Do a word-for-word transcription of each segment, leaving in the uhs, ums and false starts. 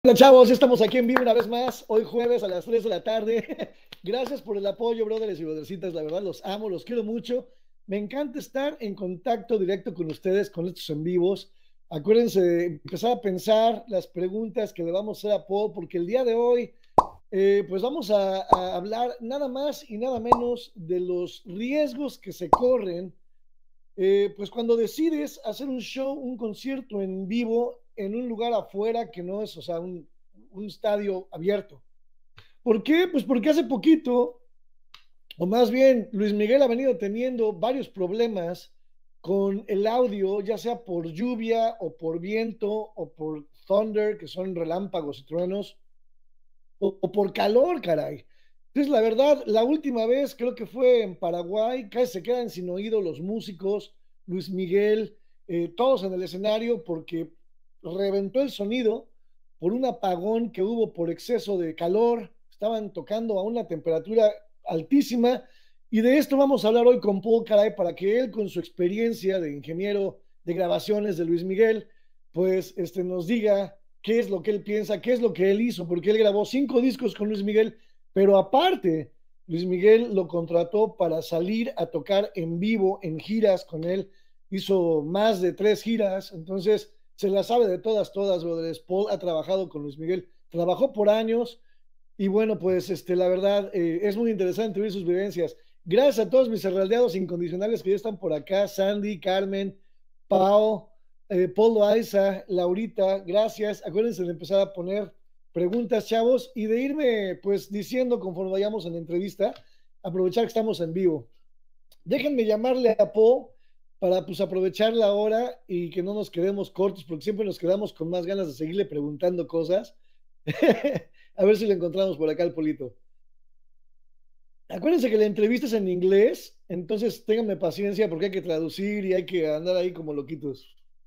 Hola chavos, estamos aquí en vivo una vez más, hoy jueves a las tres de la tarde. Gracias por el apoyo, brothers y brothercitas, la verdad los amo, los quiero mucho. Me encanta estar en contacto directo con ustedes, con estos en vivos. Acuérdense de empezar a pensar las preguntas que le vamos a hacer a Paul, porque el día de hoy, eh, pues vamos a, a hablar nada más y nada menos de los riesgos que se corren eh, pues cuando decides hacer un show, un concierto en vivo en un lugar afuera que no es, o sea, un, un estadio abierto. ¿Por qué? Pues porque hace poquito, o más bien Luis Miguel ha venido teniendo varios problemas con el audio, ya sea por lluvia o por viento o por thunder, que son relámpagos y truenos, o, o por calor, caray. Entonces, la verdad, la última vez creo que fue en Paraguay, casi se quedan sin oído los músicos, Luis Miguel, eh, todos en el escenario porque reventó el sonido por un apagón que hubo por exceso de calor, estaban tocando a una temperatura altísima y de esto vamos a hablar hoy con Paul Caray para que él con su experiencia de ingeniero de grabaciones de Luis Miguel, pues este, nos diga qué es lo que él piensa, qué es lo que él hizo, porque él grabó cinco discos con Luis Miguel, pero aparte, Luis Miguel lo contrató para salir a tocar en vivo en giras con él, hizo más de tres giras, entonces se la sabe de todas, todas, brothers. Paul ha trabajado con Luis Miguel, trabajó por años y bueno, pues este, la verdad eh, es muy interesante oír sus vivencias. Gracias a todos mis heraldeados incondicionales que ya están por acá, Sandy, Carmen, Pau, eh, Polo Aiza, Laurita, gracias. Acuérdense de empezar a poner preguntas, chavos, y de irme pues diciendo conforme vayamos en la entrevista, aprovechar que estamos en vivo. Déjenme llamarle a Paul para pues aprovechar la hora y que no nos quedemos cortos, porque siempre nos quedamos con más ganas de seguirle preguntando cosas. A ver si lo encontramos por acá el Polito. Acuérdense que la entrevista es en inglés, entonces ténganme paciencia porque hay que traducir y hay que andar ahí como loquitos.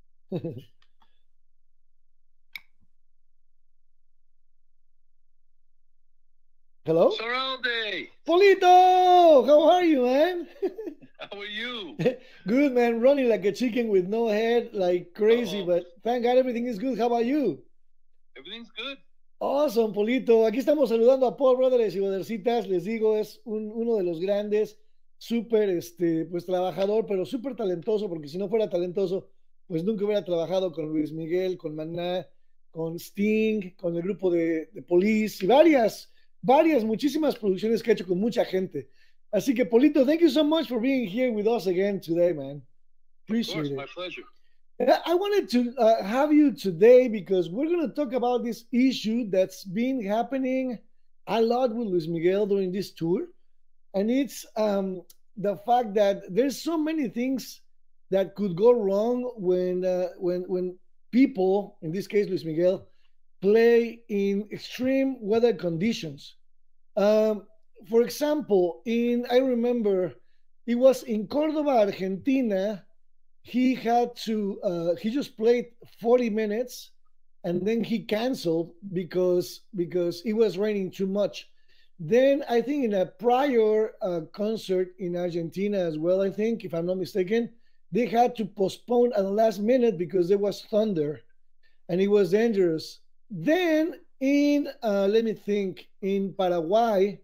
Hello? Soralde, Polito! How are you, man? how are you? Good, man. Running like a chicken with no head, like crazy, Uh-oh, but thank God everything is good. How about you? everything's good. Awesome, Polito. Aquí estamos saludando a Paul Brothers y Brothercitas. Les digo, es un, uno de los grandes, súper, este, pues trabajador, pero súper talentoso, porque si no fuera talentoso, pues nunca hubiera trabajado con Luis Miguel, con Maná, con Sting, con el grupo de, de Police y varias, varias, muchísimas producciones que ha hecho con mucha gente. Así que, Polito, thank you so much for being here with us again today, man. Of course, Appreciate it. my pleasure. I wanted to uh, have you today because we're going to talk about this issue that's been happening a lot with Luis Miguel during this tour. And it's um, the fact that there's so many things that could go wrong when, uh, when, when people, in this case, Luis Miguel, play in extreme weather conditions. Um, for example, in, I remember it was in Cordoba, Argentina, he had to uh, he just played forty minutes and then he canceled because because it was raining too much. Then I think in a prior uh, concert in Argentina as well, I think if I'm not mistaken, they had to postpone at the last minute because there was thunder and it was dangerous. Then in uh, let me think, in Paraguay,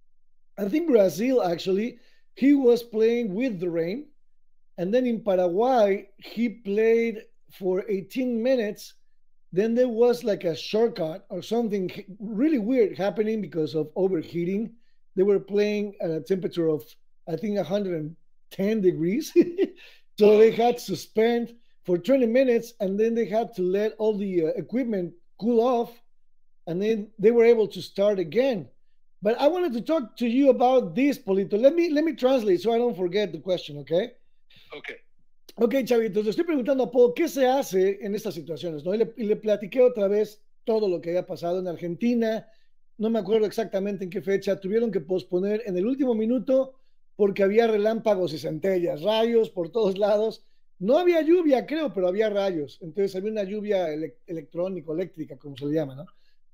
I think Brazil actually, he was playing with the rain, and then in Paraguay, he played for eighteen minutes. Then there was like a shortcut or something really weird happening because of overheating. They were playing at a temperature of, I think, one hundred ten degrees. So they Oh, had to suspend for twenty minutes and then they had to let all the uh, equipment cool off and then they were able to start again. But I wanted to talk to you about this, Polito. Let me let me translate so I don't forget the question, okay? okay. Ok, chavitos, le estoy preguntando a Paul, ¿qué se hace en estas situaciones? ¿No? Y le, y le platiqué otra vez todo lo que había pasado en Argentina, no me acuerdo exactamente en qué fecha, tuvieron que posponer en el último minuto porque había relámpagos y centellas, rayos por todos lados. No había lluvia, creo, pero había rayos. Entonces había una lluvia ele electrónica, eléctrica, como se le llama, ¿no?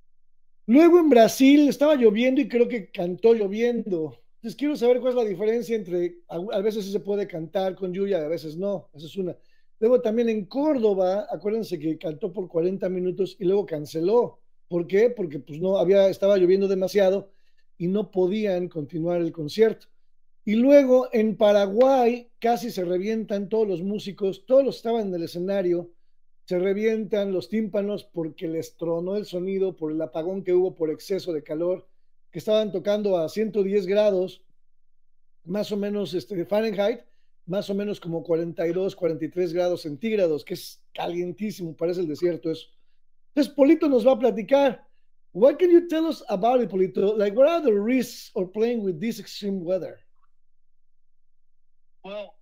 Luego en Brasil estaba lloviendo y creo que cantó lloviendo. Entonces quiero saber cuál es la diferencia entre, a, a veces sí se puede cantar con lluvia, a veces no. Esa es una. Luego también en Córdoba, acuérdense que cantó por cuarenta minutos y luego canceló. ¿Por qué? Porque pues no había, estaba lloviendo demasiado y no podían continuar el concierto. Y luego en Paraguay casi se revientan todos los músicos, todos los que estaban en el escenario, se revientan los tímpanos porque les tronó el sonido por el apagón que hubo por exceso de calor, que estaban tocando a ciento diez grados, más o menos este, Fahrenheit, más o menos como cuarenta y dos, cuarenta y tres grados centígrados, que es calientísimo, parece el desierto eso. Entonces, Polito nos va a platicar. What can you tell us about it, Polito? Like, what are the risks of playing with this extreme weather? Well,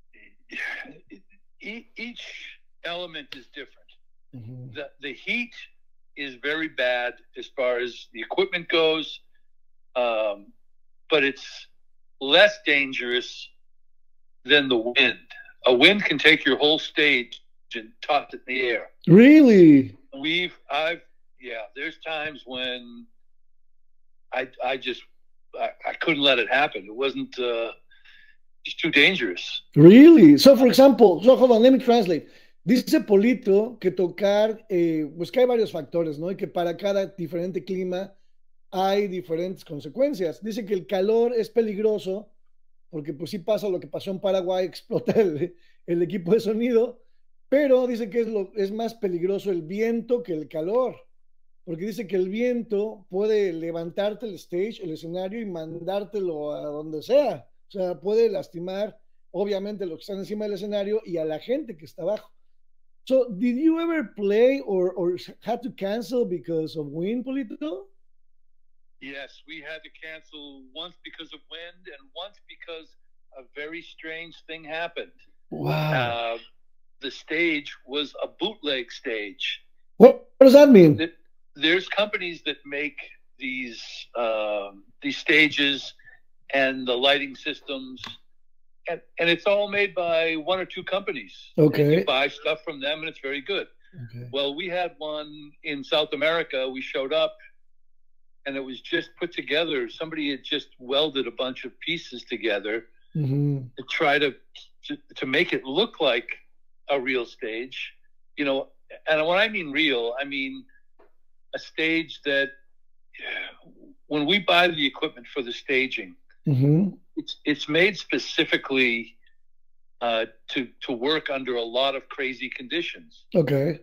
e- each element is different. Mm-hmm. The, the heat is very bad as far as the equipment goes, um, but it's less dangerous than the wind. A wind can take your whole stage and toss it in the air. Really? We've, I've, yeah, there's times when I, I just, I, I couldn't let it happen. It wasn't, uh, it's too dangerous. Really? So, for example, so hold on, let me translate. Dice Polito que tocar, eh, pues que hay varios factores, ¿no? Y que para cada diferente clima hay diferentes consecuencias. Dice que el calor es peligroso porque pues sí pasa lo que pasó en Paraguay, explota el, el equipo de sonido, pero dice que es, lo, es más peligroso el viento que el calor, porque dice que el viento puede levantarte el stage, el escenario y mandártelo a donde sea. O sea, puede lastimar, obviamente, los que están encima del escenario y a la gente que está abajo. So, did you ever play or, or had to cancel because of wind, Polito? Yes, we had to cancel once because of wind and once because a very strange thing happened. Wow. Uh, the stage was a bootleg stage. What, what does that mean? There's companies that make these um, these stages and the lighting systems, and, and it's all made by one or two companies. Okay. And you buy stuff from them, and it's very good. Okay. Well, we had one in South America. We showed up, and it was just put together. Somebody had just welded a bunch of pieces together mm-hmm. to try to, to to make it look like a real stage. You know, and when I mean real, I mean a stage that when we buy the equipment for the staging, mm-hmm. it's it's made specifically uh, to to work under a lot of crazy conditions. Okay.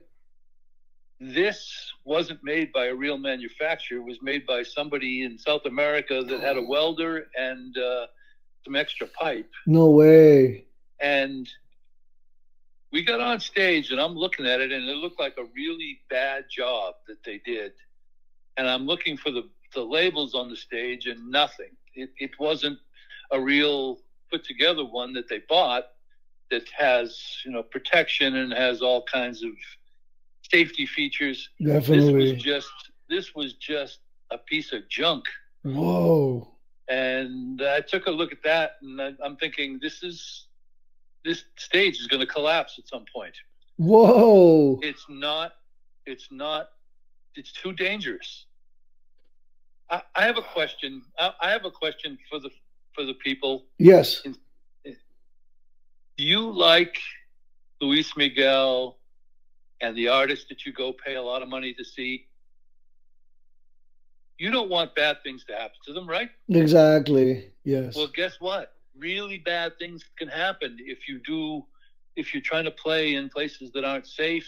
This wasn't made by a real manufacturer. It was made by somebody in South America that had a welder and uh, some extra pipe. No way. And we got on stage, and I'm looking at it, and it looked like a really bad job that they did. And I'm looking for the, the labels on the stage, and nothing. It, it wasn't a real put-together one that they bought that has, you know, protection and has all kinds of safety features. Definitely. This was just this was just a piece of junk. Whoa. And I took a look at that, and I, I'm thinking, this is this stage is going to collapse at some point. Whoa. It's not. It's not. It's too dangerous. I, I have a question. I, I have a question for the for the people. Yes. Do you like Luis Miguel and the artists that you go pay a lot of money to see? You don't want bad things to happen to them, right? Exactly. Yes. Well, guess what? Really bad things can happen if you do, if you're trying to play in places that aren't safe.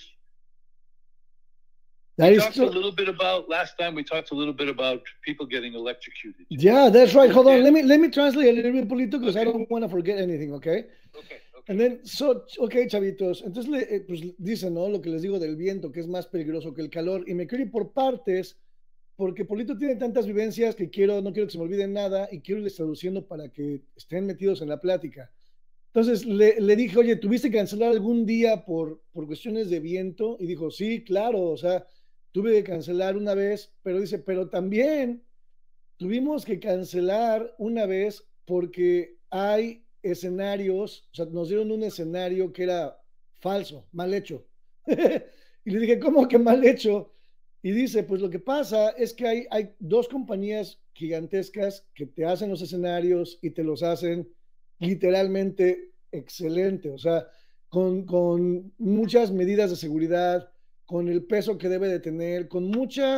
That we is talked true. a little bit about last time. We talked a little bit about people getting electrocuted. Yeah, that's right. Hold on. Let me let me translate a little bit, Polito, because okay. I don't want to forget anything. Okay. Okay. Okay. And then, so, okay, chavitos. Entonces, le, pues dicen, ¿no? Lo que les digo del viento, que es más peligroso que el calor. Y me quiero ir por partes, porque Polito tiene tantas vivencias que quiero, no quiero que se me olviden nada y quiero irles traduciendo para que estén metidos en la plática. Entonces le, le dije, oye, ¿tuviste que cancelar algún día por, por cuestiones de viento? Y dijo, sí, claro, o sea, tuve que cancelar una vez, pero dice, pero también tuvimos que cancelar una vez porque hay escenarios, o sea, nos dieron un escenario que era falso, mal hecho. Y le dije, ¿cómo que mal hecho? Y dice, pues lo que pasa es que hay, hay dos compañías gigantescas que te hacen los escenarios y te los hacen literalmente excelente, o sea, con, con muchas medidas de seguridad, con el peso que debe de tener, con mucha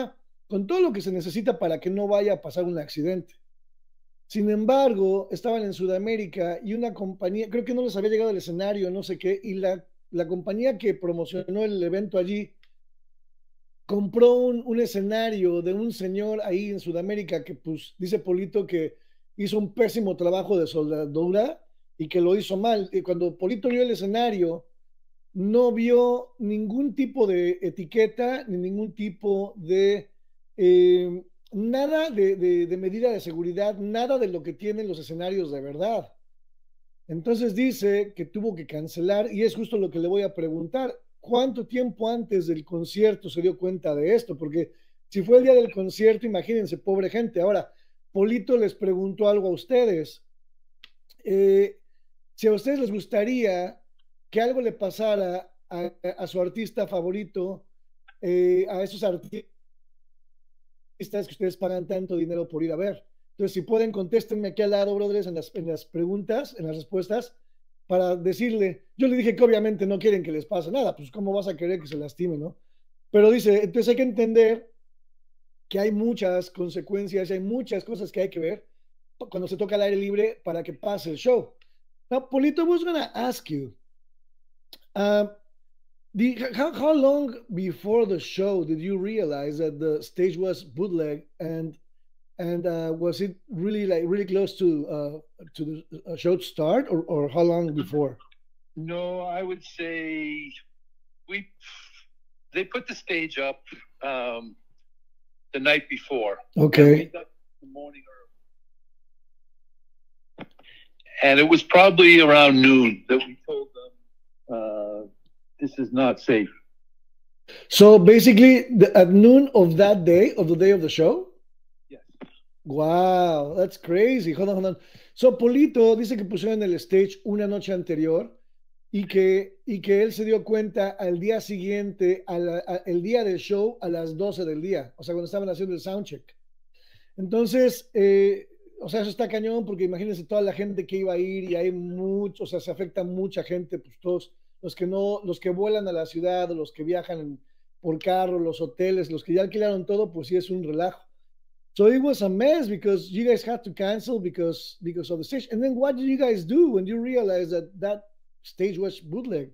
con todo lo que se necesita para que no vaya a pasar un accidente. Sin embargo, estaban en Sudamérica y una compañía, creo que no les había llegado el escenario, no sé qué, y la, la compañía que promocionó el evento allí compró un, un escenario de un señor ahí en Sudamérica que, pues, dice Polito que hizo un pésimo trabajo de soldadura y que lo hizo mal. Y cuando Polito vio el escenario, no vio ningún tipo de etiqueta ni ningún tipo de eh, nada de, de, de, medida de seguridad, nada de lo que tienen los escenarios de verdad. Entonces dice que tuvo que cancelar y es justo lo que le voy a preguntar. ¿Cuánto tiempo antes del concierto se dio cuenta de esto? Porque si fue el día del concierto, imagínense, pobre gente. Ahora, Polito les preguntó algo a ustedes. Eh, si a ustedes les gustaría que algo le pasara a, a su artista favorito, eh, a esos artistas que ustedes pagan tanto dinero por ir a ver. Entonces, si pueden, contéstenme aquí al lado, brothers, en las, en las preguntas, en las respuestas, para decirle, yo le dije que obviamente no quieren que les pase nada, pues cómo vas a querer que se lastime, ¿no? Pero dice, entonces hay que entender que hay muchas consecuencias, hay muchas cosas que hay que ver cuando se toca al aire libre para que pase el show. Now, Polito, I was going to ask you, uh, the, how, how long before the show did you realize that the stage was bootleg, and and uh, was it really like really close to uh, to the uh, show start, or, or how long before? No, I would say we they put the stage up um, the night before. Okay. The morning early. And it was probably around noon that we told them uh, this is not safe. So basically, the, at noon of that day, of the day of the show? Yes. Wow, that's crazy. Hold on, hold on. So Polito dice que pusieron el stage una noche anterior y que, y que él se dio cuenta al día siguiente, a la, a, el día del show, a las doce del día, o sea, cuando estaban haciendo el soundcheck. Entonces, eh, o sea, eso está cañón porque imagínense toda la gente que iba a ir y hay mucho, o sea, se afecta mucha gente, pues todos los que no, los que vuelan a la ciudad, los que viajan por carro, los hoteles, los que ya alquilaron todo, pues sí es un relajo. So it was a mess because you guys had to cancel because because of the stage. And then what did you guys do when you realized that that stage was bootleg?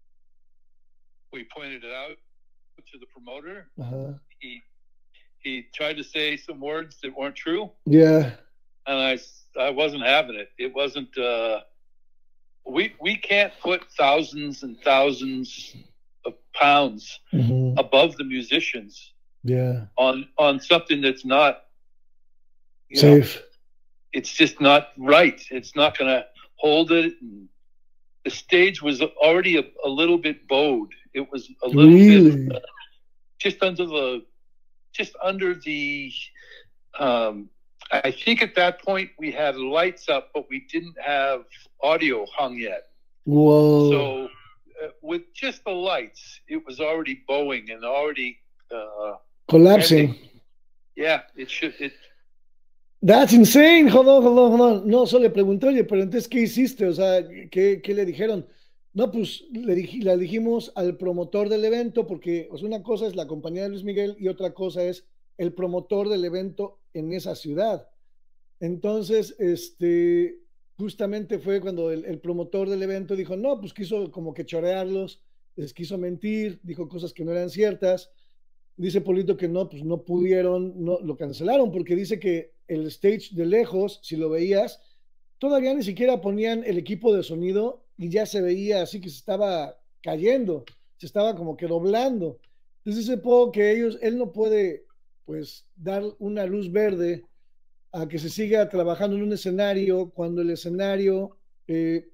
We pointed it out to the promoter. Uh-huh. He he tried to say some words that weren't true. Yeah. And I, I wasn't having it. It wasn't, uh, we, we can't put thousands and thousands of pounds mm-hmm. above the musicians. Yeah. On, on something that's not safe. Know, it's just not right. It's not going to hold it. And the stage was already a, a little bit bowed. It was a little really? bit uh, just under the, just under the, um, I think at that point we had lights up, but we didn't have audio hung yet. Whoa. So uh, with just the lights, it was already bowing and already uh, collapsing. Ending. Yeah, it should. It. That's insane. Hold on, hold on, hold on. No, solo le pregunté, oye, pero entonces, ¿qué hiciste? O sea, ¿qué, qué le dijeron? No, pues le, dij le dijimos al promotor del evento, porque o sea, una cosa es la compañía de Luis Miguel y otra cosa es el promotor del evento en esa ciudad. Entonces, este, justamente fue cuando el, el promotor del evento dijo, no, pues quiso como que chorearlos, les quiso mentir, dijo cosas que no eran ciertas. Dice Polito que no, pues no pudieron, no, lo cancelaron, porque dice que el stage de lejos, si lo veías, todavía ni siquiera ponían el equipo de sonido y ya se veía así que se estaba cayendo, se estaba como que doblando. Entonces dice Paul que ellos, él no puede pues dar una luz verde a que se siga trabajando en un escenario cuando el escenario eh,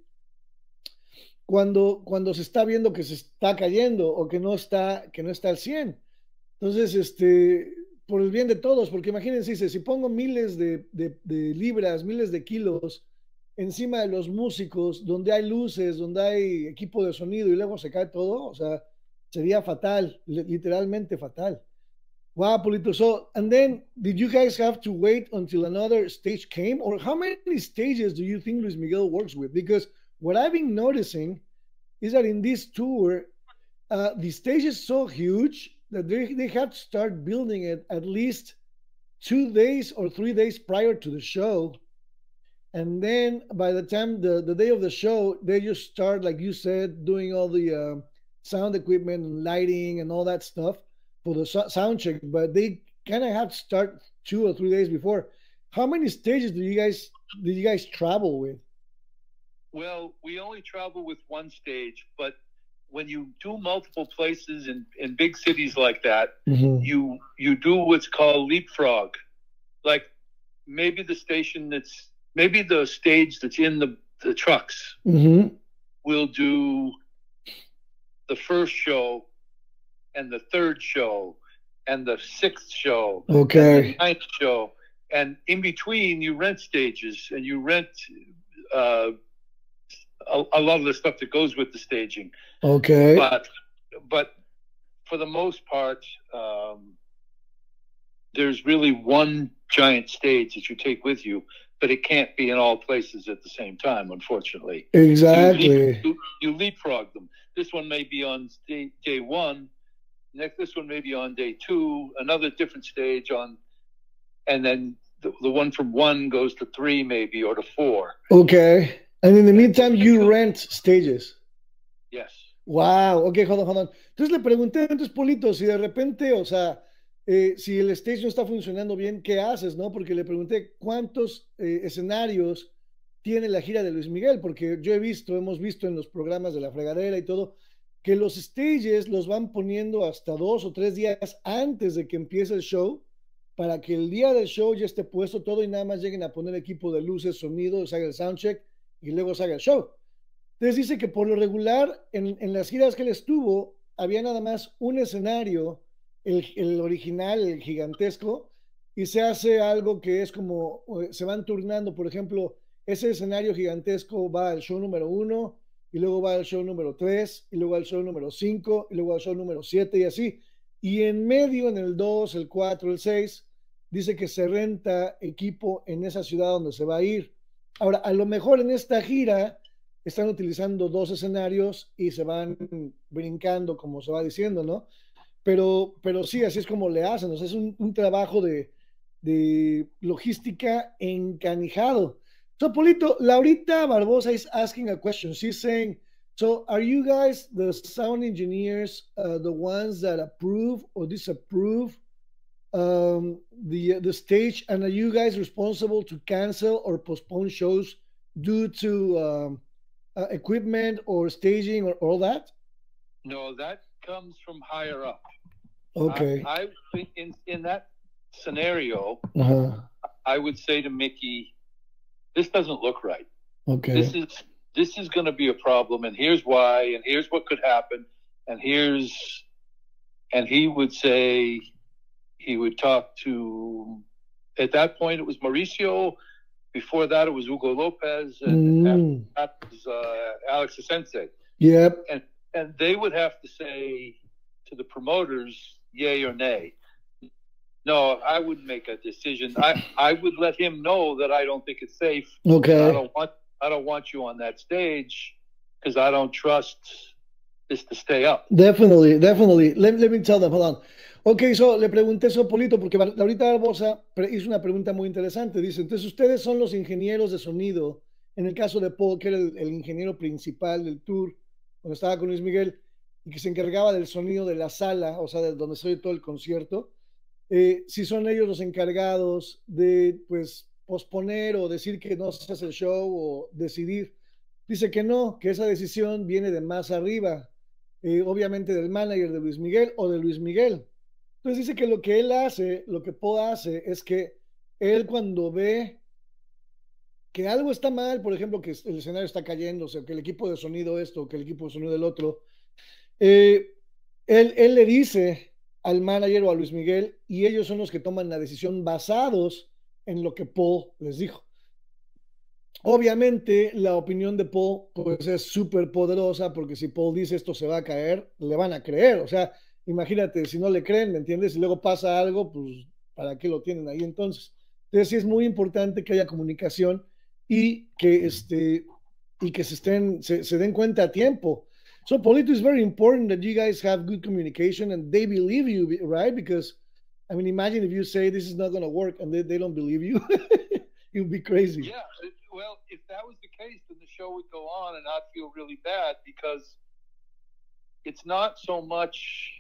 cuando, cuando se está viendo que se está cayendo o que no está, que no está al cien. Entonces, este, por el bien de todos, porque imagínense, dice, si pongo miles de, de, de libras, miles de kilos encima de los músicos, donde hay luces, donde hay equipo de sonido y luego se cae todo, o sea, sería fatal, literalmente fatal. Wow, Polito. So, and then did you guys have to wait until another stage came? Or how many stages do you think Luis Miguel works with? Because what I've been noticing is that in this tour, uh, the stage is so huge that they, they have to start building it at least two days or three days prior to the show. And then by the time the, the day of the show, they just start, like you said, doing all the uh, sound equipment and lighting and all that stuff for the so- sound check. But they kind of have to start two or three days before. How many stages do you guys did you guys travel with? Well, we only travel with one stage, but when you do multiple places in, in big cities like that, mm-hmm. you you do what's called leapfrog. Like maybe the station that's maybe the stage that's in the, the trucks mm-hmm. will do the first show and the third show and the sixth show, okay, and the ninth show. And in between, you rent stages and you rent uh, a, a lot of the stuff that goes with the staging. Okay. But but for the most part, um, there's really one giant stage that you take with you, but it can't be in all places at the same time, unfortunately. Exactly. So you, leap, you, you leapfrog them. This one may be on day, day one. Next, this one may be on day two. Another different stage on. And then the, the one from one goes to three, maybe, or to four. Okay. And in the meantime, you rent stages. Yes. Wow. Okay, hold on, hold on. Entonces le pregunté, entonces, Polito, si de repente, o sea, eh, si el stage no está funcionando bien, ¿qué haces, no? Porque le pregunté cuántos eh, escenarios tiene la gira de Luis Miguel, porque yo he visto, hemos visto en los programas de La Fregadera y todo, que los stages los van poniendo hasta dos o tres días antes de que empiece el show, para que el día del show ya esté puesto todo y nada más lleguen a poner equipo de luces, sonido, se haga el soundcheck y luego se haga el show. Entonces dice que por lo regular en, en las giras que él estuvo había nada más un escenario, el, el original, el gigantesco, y se hace algo que es como, se van turnando, por ejemplo, ese escenario gigantesco va al show número uno, y luego va al show número tres, y luego al show número cinco, y luego al show número siete, y así. Y en medio, en el dos, el cuatro, el seis, dice que se renta equipo en esa ciudad donde se va a ir. Ahora, a lo mejor en esta gira están utilizando dos escenarios y se van brincando, como se va diciendo, ¿no? Pero, pero sí, así es como le hacen. O sea, es un, un trabajo de, de logística encanijado. So, Polito, Laurita Barbosa is asking a question. She's saying, so are you guys, the sound engineers, uh, the ones that approve or disapprove um, the the stage, and are you guys responsible to cancel or postpone shows due to um, uh, equipment or staging or all that? No, that comes from higher up. Okay. I, I think in in that scenario, uh-huh. I would say to Mickey, this doesn't look right. Okay. This is this is going to be a problem, and here's why, and here's what could happen, and here's, and he would say, he would talk to, at that point it was Mauricio, before that it was Hugo Lopez, and mm. after that was uh, Alex Sensei. Yep. And and they would have to say to the promoters, yay or nay. No, I wouldn't make a decision. I, I would let him know that I don't think it's safe. Okay. I don't want I don't want you on that stage because I don't trust this to stay up. Definitely, definitely. Let, let me tell them, hold on. Ok, so, le pregunté eso a Polito porque ahorita Barbosa hizo una pregunta muy interesante. Dice, entonces ustedes son los ingenieros de sonido, en el caso de Paul, que era el, el ingeniero principal del tour, cuando estaba con Luis Miguel, y que se encargaba del sonido de la sala, o sea, de donde se oye todo el concierto. Eh, si son ellos los encargados de, pues, posponer o decir que no se hace el show o decidir. Dice que no, que esa decisión viene de más arriba, eh, obviamente del manager de Luis Miguel o de Luis Miguel. Entonces dice que lo que él hace, lo que Paul hace, es que él cuando ve que algo está mal, por ejemplo, que el escenario está cayéndose, o que el equipo de sonido esto, o que el equipo de sonido del otro, eh, él, él le dice al manager o a Luis Miguel, y ellos son los que toman la decisión basados en lo que Paul les dijo. Obviamente la opinión de Paul pues es súper poderosa, porque si Paul dice esto se va a caer, le van a creer. O sea, imagínate, si no le creen, ¿me entiendes? Y luego pasa algo, pues ¿para qué lo tienen ahí entonces? Entonces sí es muy importante que haya comunicación y que, este, y que se, estén, se, se den cuenta a tiempo. So, Polito, is very important that you guys have good communication and they believe you, right? Because, I mean, imagine if you say this is not going to work and they, they don't believe you. It would be crazy. Yeah, well, if that was the case, then the show would go on and I'd feel really bad because it's not so much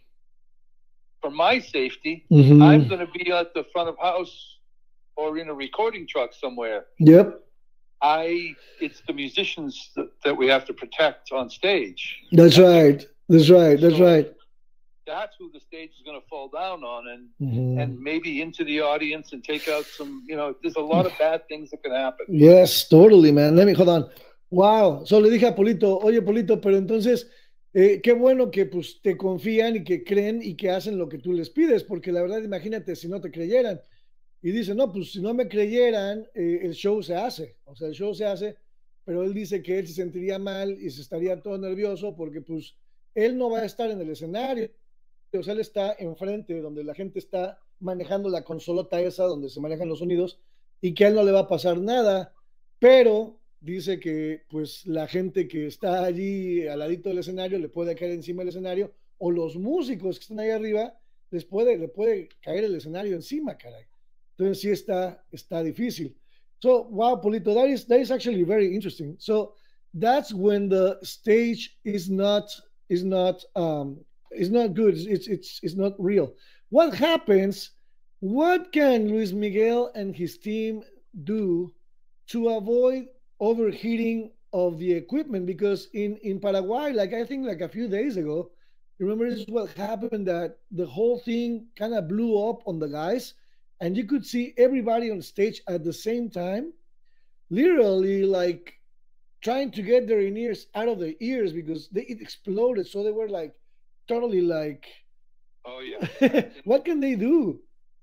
for my safety. Mm-hmm. I'm going to be at the front of house or in a recording truck somewhere. Yep. I, it's the musicians that, that we have to protect on stage. That's right. That's right. That's so right. That's who the stage is going to fall down on, and mm-hmm. and maybe into the audience and take out some, you know, there's a lot of bad things that can happen. Yes, totally, man. Let me, hold on. Wow. So le dije a Polito, oye, Polito, pero entonces, eh, qué bueno que pues te confían y que creen y que hacen lo que tú les pides, porque la verdad, imagínate si no te creyeran. Y dice, no, pues si no me creyeran, eh, el show se hace. O sea, el show se hace, pero él dice que él se sentiría mal y se estaría todo nervioso porque pues él no va a estar en el escenario. O sea, él está enfrente, donde la gente está manejando la consolota esa, donde se manejan los sonidos, y que a él no le va a pasar nada, pero dice que pues la gente que está allí al ladito del escenario le puede caer encima del escenario, o los músicos que están ahí arriba, les puede, le puede caer el escenario encima, caray. Entonces sí está, está difícil. So, wow, Polito, that is, that is actually very interesting. So, that's when the stage is not, is not, um, it's not good. It's it's it's not real. What happens? What can Luis Miguel and his team do to avoid overheating of the equipment? Because in in Paraguay, like I think like a few days ago, remember this is what happened, that the whole thing kind of blew up on the guys, and you could see everybody on stage at the same time, literally like trying to get their in-ears out of their ears because they, it exploded. So they were like totally like, oh yeah. What can they do?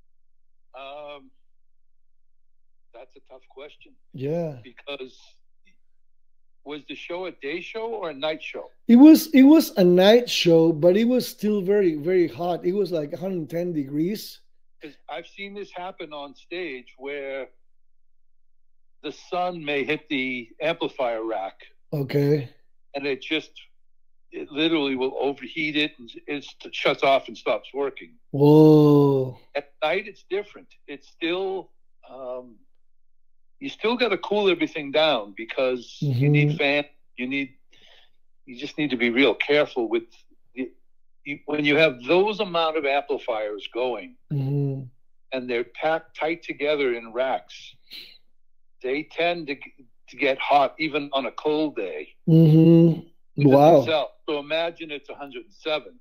Um, that's a tough question. Yeah. Because was the show a day show or a night show? It was it was a night show, but it was still very, very hot. It was like one hundred ten degrees. Because I've seen this happen on stage where the sun may hit the amplifier rack. Okay. And it just it literally will overheat it and it shuts off and stops working. Whoa. At night, it's different. It's still, um, you still got to cool everything down because mm-hmm. you need fans. You need, you just need to be real careful with, the, you, when you have those amount of amplifiers going mm-hmm. and they're packed tight together in racks, they tend to, to get hot even on a cold day. Mm-hmm. Wow. Itself. So imagine it's one hundred seven.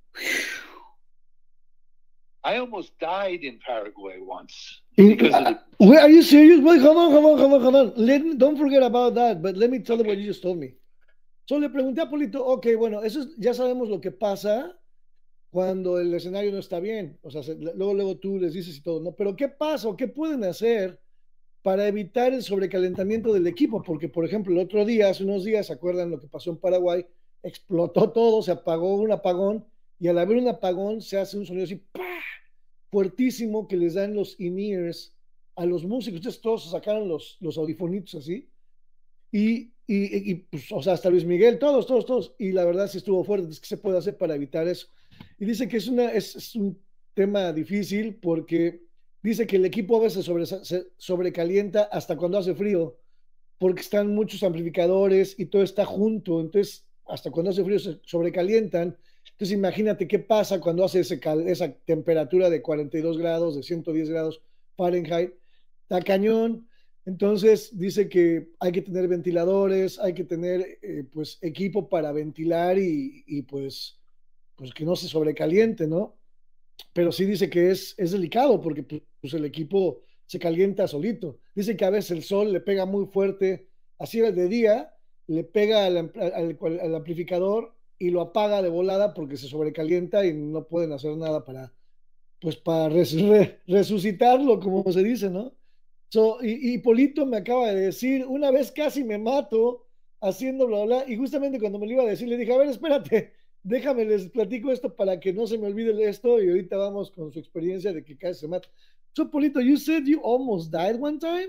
I almost died in Paraguay once. In, uh, wait, are you serious? Wait, hold on, hold on, hold on, hold on. Let me, don't forget about that, but let me tell okay. you what you just told me. So le pregunté a Polito, ok, bueno, eso es, ya sabemos lo que pasa cuando el escenario no está bien. O sea, se, luego, luego tú les dices y todo, ¿no? Pero ¿qué pasa o qué pueden hacer para evitar el sobrecalentamiento del equipo? Porque, por ejemplo, el otro día, hace unos días, ¿se acuerdan lo que pasó en Paraguay? Explotó todo, se apagó un apagón, y al haber un apagón se hace un sonido así, ¡pah!, fuertísimo, que les dan los in-ears a los músicos. Entonces todos sacaron los, los audifonitos así, y, y, y pues, o sea, hasta Luis Miguel, todos, todos, todos, y la verdad sí estuvo fuerte. Entonces, ¿qué se puede hacer para evitar eso? Y dice que es, una, es, es un tema difícil, porque dice que el equipo a veces sobre, se sobrecalienta hasta cuando hace frío, porque están muchos amplificadores y todo está junto. Entonces hasta cuando hace frío se sobrecalientan. Entonces imagínate qué pasa cuando hace ese cal esa temperatura de cuarenta y dos grados, de ciento diez grados Fahrenheit. Está cañón. Entonces dice que hay que tener ventiladores, hay que tener eh, pues equipo para ventilar y, y pues, pues que no se sobrecaliente, ¿no? Pero sí dice que es, es delicado porque pues, el equipo se calienta solito. Dice que a veces el sol le pega muy fuerte, así de día, le pega al, al, al amplificador y lo apaga de volada porque se sobrecalienta y no pueden hacer nada para, pues, para res, re, resucitarlo, como se dice, ¿no? So, y, y Polito me acaba de decir, una vez casi me mato haciendo bla, bla, y justamente cuando me lo iba a decir, le dije, a ver, espérate, déjame, les platico esto para que no se me olvide esto, y ahorita vamos con su experiencia de que casi se mata. So, Polito, you said you almost died one time?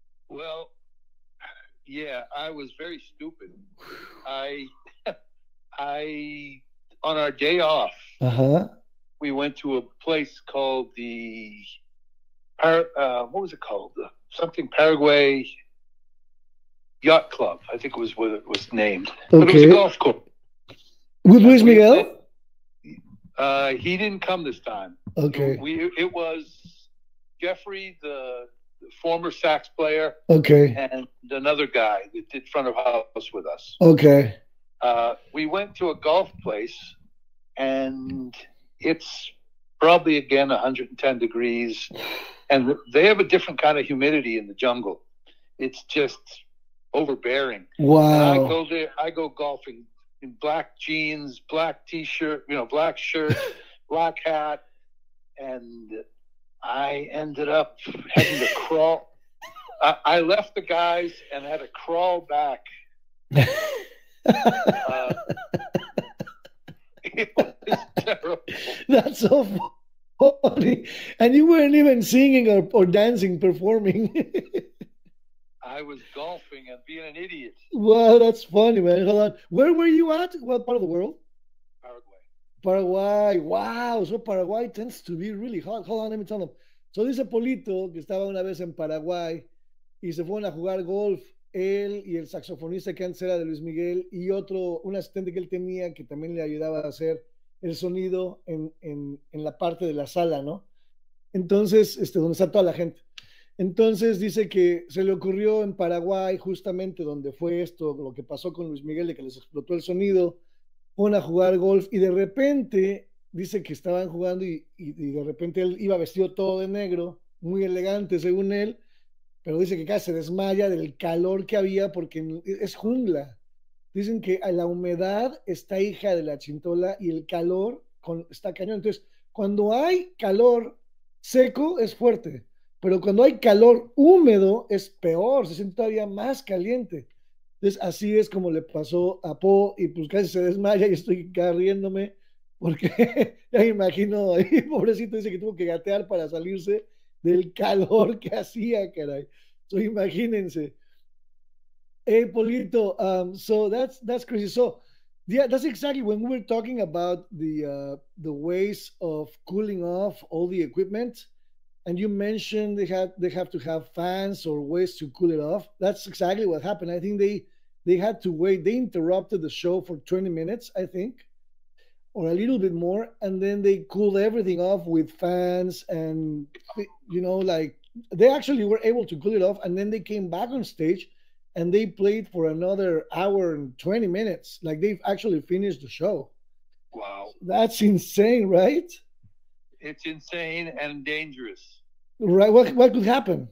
Well, yeah, I was very stupid. I I, on our day off, uh-huh. we went to a place called the, Par- uh, what was it called? The, something Paraguay Yacht Club, I think it was what it was named. Okay. But it was a golf course. With Luis Miguel? Uh, he didn't come this time. Okay. We it was Jeffrey, the, the former sax player. Okay. And another guy that did front of house with us. Okay. Uh, we went to a golf place, and it's probably again one hundred ten degrees, and they have a different kind of humidity in the jungle. It's just overbearing. Wow. And I go there. I go golfing in black jeans, black t-shirt, you know, black shirt, black hat, and I ended up having to crawl. I, I left the guys and had to crawl back. uh, it was terrible. That's so funny. And you weren't even singing or, or dancing, performing. I was golfing and being an idiot. Wow, that's funny, man. Hold on. Where were you at? What part of the world? Paraguay. Paraguay. Wow. So Paraguay tends to be really hot. Hold on, let me tell them. So dice Polito que estaba una vez en Paraguay y se fueron a jugar golf. Él y el saxofonista que antes era de Luis Miguel y otro, un asistente que él tenía que también le ayudaba a hacer el sonido en, en, en la parte de la sala, ¿no? Entonces, este, donde está toda la gente. Entonces dice que se le ocurrió en Paraguay, justamente donde fue esto, lo que pasó con Luis Miguel, de que les explotó el sonido, fueron a jugar golf y de repente dice que estaban jugando y, y, y de repente él iba vestido todo de negro, muy elegante según él, pero dice que casi se desmaya del calor que había porque es jungla. Dicen que la humedad está hija de la chintola y el calor con, está cañón. Entonces, cuando hay calor seco es fuerte, pero cuando hay calor húmedo es peor, se siente todavía más caliente. Entonces, así es como le pasó a Po y pues casi se desmaya y estoy acá riéndome porque ya me imagino ahí, pobrecito, dice que tuvo que gatear para salirse del calor que hacía, caray. So, imagínense. Hey, Polito, um, so that's that's crazy. So, yeah, that's exactly when we were talking about the uh, the ways of cooling off all the equipment, and you mentioned they have they have to have fans or ways to cool it off. That's exactly what happened. I think they they had to wait. They interrupted the show for twenty minutes, I think, or a little bit more, and then they cooled everything off with fans and you know, like they actually were able to cool it off, and then they came back on stage and they played for another hour and twenty minutes. Like they've actually finished the show. Wow. That's insane, right? It's insane and dangerous. Right. What what could happen?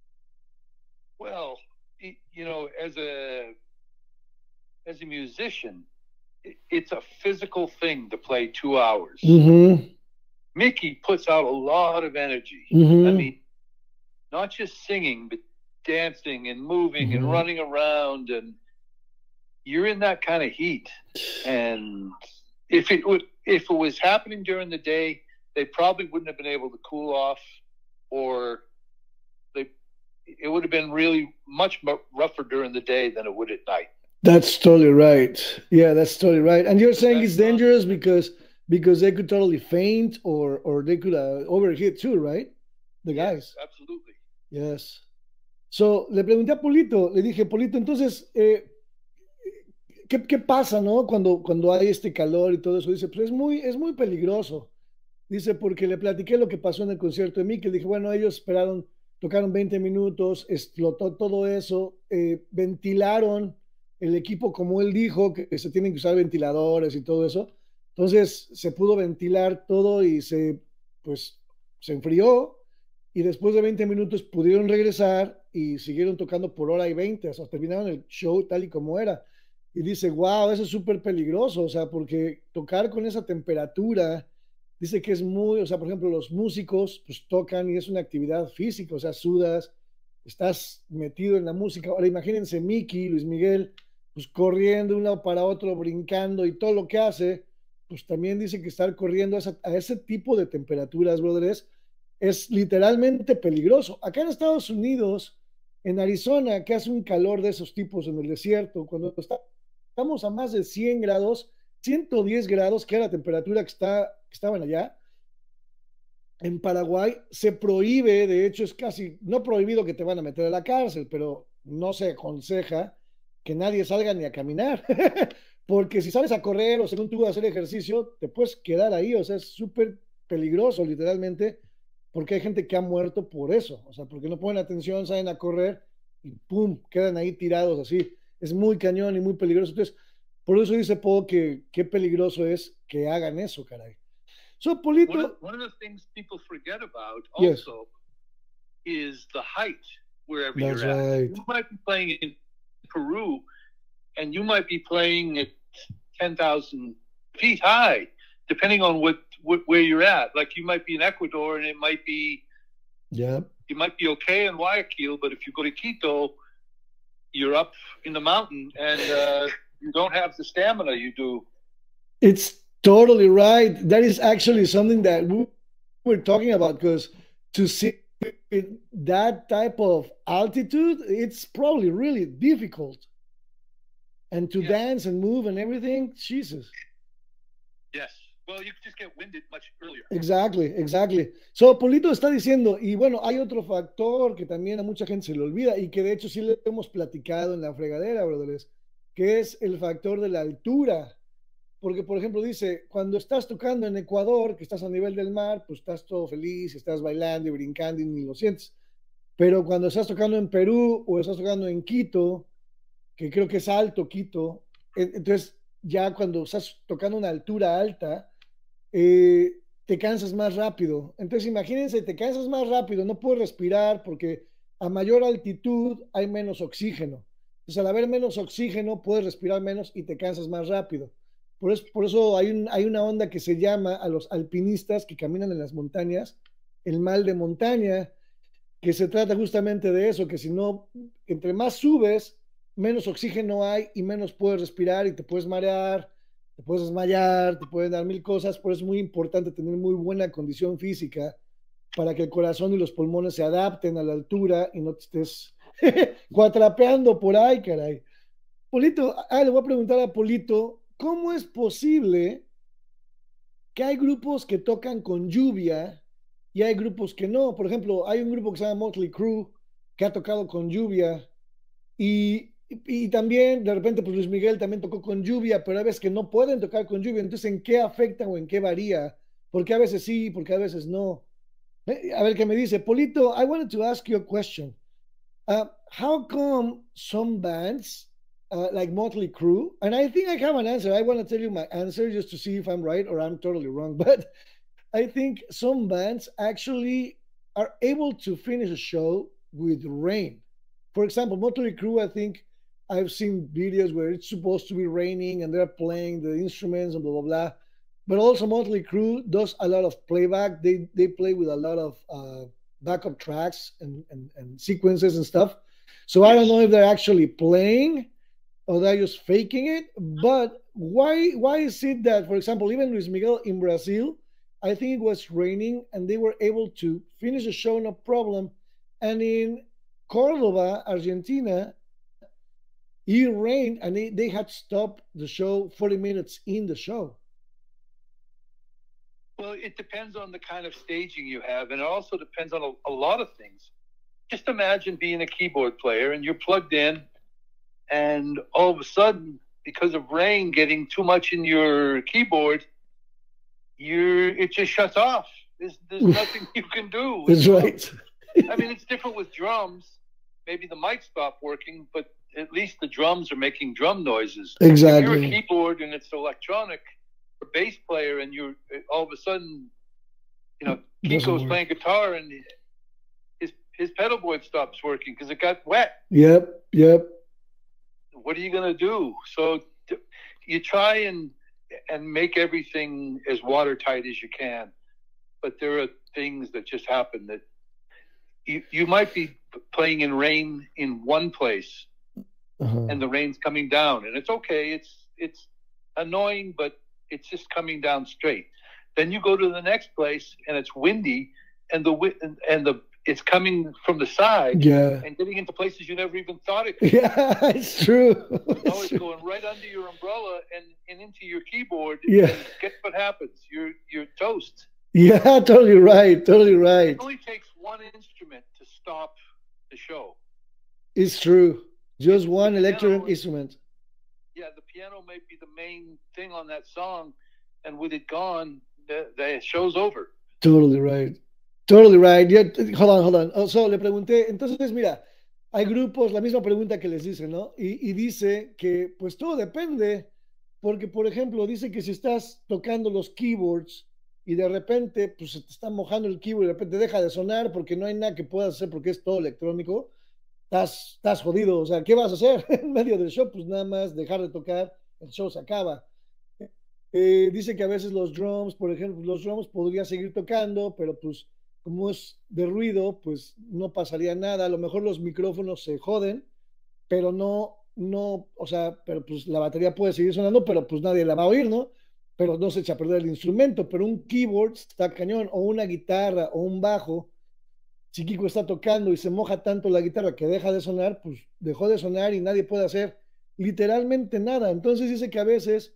Well, you know, as a as a musician, it's a physical thing to play two hours. Mm-hmm. Mickey puts out a lot of energy. Mm-hmm. I mean, not just singing, but dancing and moving mm-hmm. and running around, and you're in that kind of heat. And if it would, if it was happening during the day, they probably wouldn't have been able to cool off, or they, it would have been really much rougher during the day than it would at night. That's totally right. Yeah, that's totally right. And you're saying it's dangerous because because they could totally faint or or they could uh, overheat too, right? The guys. Yes, absolutely. Yes. So, le pregunté a Polito, le dije, Polito, entonces, eh, ¿qué, ¿qué pasa, no? Cuando, cuando hay este calor y todo eso. Dice, pues es muy, es muy peligroso. Dice, porque le platiqué lo que pasó en el concierto de Mickey. Dije, bueno, ellos esperaron, tocaron veinte minutos, explotó todo eso, eh, ventilaron el equipo, como él dijo, que se tienen que usar ventiladores y todo eso. Entonces, se pudo ventilar todo y se, pues, se enfrió. Y después de veinte minutos pudieron regresar y siguieron tocando por hora y veinte, o sea, terminaron el show tal y como era. Y dice, wow, eso es súper peligroso, o sea, porque tocar con esa temperatura, dice que es muy, o sea, por ejemplo, los músicos pues tocan y es una actividad física, o sea, sudas, estás metido en la música. Ahora imagínense Mickey, Luis Miguel, pues corriendo de un lado para otro, brincando y todo lo que hace, pues también dice que estar corriendo a, esa, a ese tipo de temperaturas, brothers, es literalmente peligroso. Acá en Estados Unidos, en Arizona, que hace un calor de esos tipos en el desierto, cuando está, estamos a más de cien grados, ciento diez grados, que era la temperatura que, está, que estaban allá. En Paraguay se prohíbe, de hecho es casi, no prohibido que te van a meter a la cárcel, pero no se aconseja que nadie salga ni a caminar, porque si sales a correr o según tú a hacer ejercicio, te puedes quedar ahí, o sea, es súper peligroso literalmente, porque hay gente que ha muerto por eso, o sea, porque no ponen atención, salen a correr y pum, quedan ahí tirados así. Es muy cañón y muy peligroso. Entonces, por eso dice Paul que qué peligroso es que hagan eso, caray. So, Polito. One of, one of the things people forget about yes. also is the height wherever That's you're at. right. You might be playing in Peru and you might be playing at ten thousand feet high, depending on what, what where you're at. Like you might be in Ecuador and it might be, yeah, you might be okay in Guayaquil, but if you go to Quito, you're up in the mountain and uh, you don't have the stamina you do. It's totally right. That is actually something that we were talking about, because to see that type of altitude, it's probably really difficult. And to yes. dance and move and everything, Jesus. Yes. Well, you just get winded much earlier. Exactly, exactly. So, Polito está diciendo, y bueno, hay otro factor que también a mucha gente se le olvida y que de hecho sí le hemos platicado en la fregadera, brothers, que es el factor de la altura. Porque, por ejemplo, dice, cuando estás tocando en Ecuador, que estás a nivel del mar, pues estás todo feliz, estás bailando y brincando y ni lo sientes. Pero cuando estás tocando en Perú o estás tocando en Quito, que creo que es alto Quito, entonces ya cuando estás tocando una altura alta, eh, te cansas más rápido. Entonces imagínense, te cansas más rápido, no puedes respirar porque a mayor altitud hay menos oxígeno. Entonces al haber menos oxígeno, puedes respirar menos y te cansas más rápido. Por eso, por eso hay, un, hay una onda que se llama a los alpinistas que caminan en las montañas, el mal de montaña, que se trata justamente de eso, que si no, entre más subes, menos oxígeno hay y menos puedes respirar y te puedes marear, te puedes desmayar, te pueden dar mil cosas. Por eso es muy importante tener muy buena condición física para que el corazón y los pulmones se adapten a la altura y no te estés cuatrapeando por ahí, caray. Polito, ah, le voy a preguntar a Polito, ¿cómo es posible que hay grupos que tocan con lluvia y hay grupos que no? Por ejemplo, hay un grupo que se llama Motley Crue que ha tocado con lluvia y, y, y también de repente pues Luis Miguel también tocó con lluvia, pero hay veces que no pueden tocar con lluvia. Entonces, ¿en qué afecta o en qué varía? Porque a veces sí, porque a veces no. A ver qué me dice. Polito, I wanted to ask you a question. Uh, how come some bands Uh, like Motley Crue, and I think I have an answer. I want to tell you my answer just to see if I'm right or I'm totally wrong. But I think some bands actually are able to finish a show with rain. For example, Motley Crue, I think I've seen videos where it's supposed to be raining and they're playing the instruments and blah, blah, blah. But also Motley Crue does a lot of playback. They they play with a lot of uh, backup tracks and, and, and sequences and stuff. So I don't know if they're actually playing or they're just faking it. But why why is it that, for example, even Luis Miguel in Brazil, I think it was raining and they were able to finish the show no problem. And in Cordoba, Argentina, it rained and they, they had stopped the show forty minutes in the show. Well, it depends on the kind of staging you have, and it also depends on a, a lot of things. Just imagine being a keyboard player and you're plugged in, and all of a sudden, because of rain getting too much in your keyboard, you're it just shuts off. There's there's nothing you can do. That's right. I mean, it's different with drums. Maybe the mic stopped working, but at least the drums are making drum noises. Exactly. If you're a keyboard and it's electronic, a bass player, and you're all of a sudden, you know, Kiko's playing guitar and his his pedal board stops working because it got wet. Yep, yep. What are you gonna do? So you try and and make everything as watertight as you can, but there are things that just happen that you you might be playing in rain in one place, uh-huh. and the rain's coming down, and it's okay. It's it's annoying, but it's just coming down straight. Then you go to the next place, and it's windy, and the and the it's coming from the side yeah. and getting into places you never even thought it could. Yeah, it's true. You know, it's it's true. going right under your umbrella and, and into your keyboard. Yeah. And guess what happens? You're you're toast. Yeah, totally right. Totally right. It only takes one instrument to stop the show. It's true. Just The one piano electric is- instrument. Yeah, the piano may be the main thing on that song, and with it gone, the, the show's over. Totally right. Totally right. Yeah, hold on, hold on. Oh, so, le pregunté, entonces, mira, hay grupos, la misma pregunta que les dice, ¿no? Y, y dice que, pues todo depende, porque, por ejemplo, dice que si estás tocando los keyboards y de repente, pues se te está mojando el keyboard y de repente deja de sonar porque no hay nada que puedas hacer porque es todo electrónico, estás, estás jodido. O sea, ¿qué vas a hacer en medio del show? Pues nada más dejar de tocar, el show se acaba. Eh, dice que a veces los drums, por ejemplo, los drums podría seguir tocando, pero pues como es de ruido, pues no pasaría nada. A lo mejor los micrófonos se joden, pero no, no, o sea, pero pues la batería puede seguir sonando, pero pues nadie la va a oír, ¿no? Pero no se echa a perder el instrumento. Pero un keyboard está cañón, o una guitarra, o un bajo. Si Kiko está tocando y se moja tanto la guitarra que deja de sonar, pues dejó de sonar y nadie puede hacer literalmente nada. Entonces dice que a veces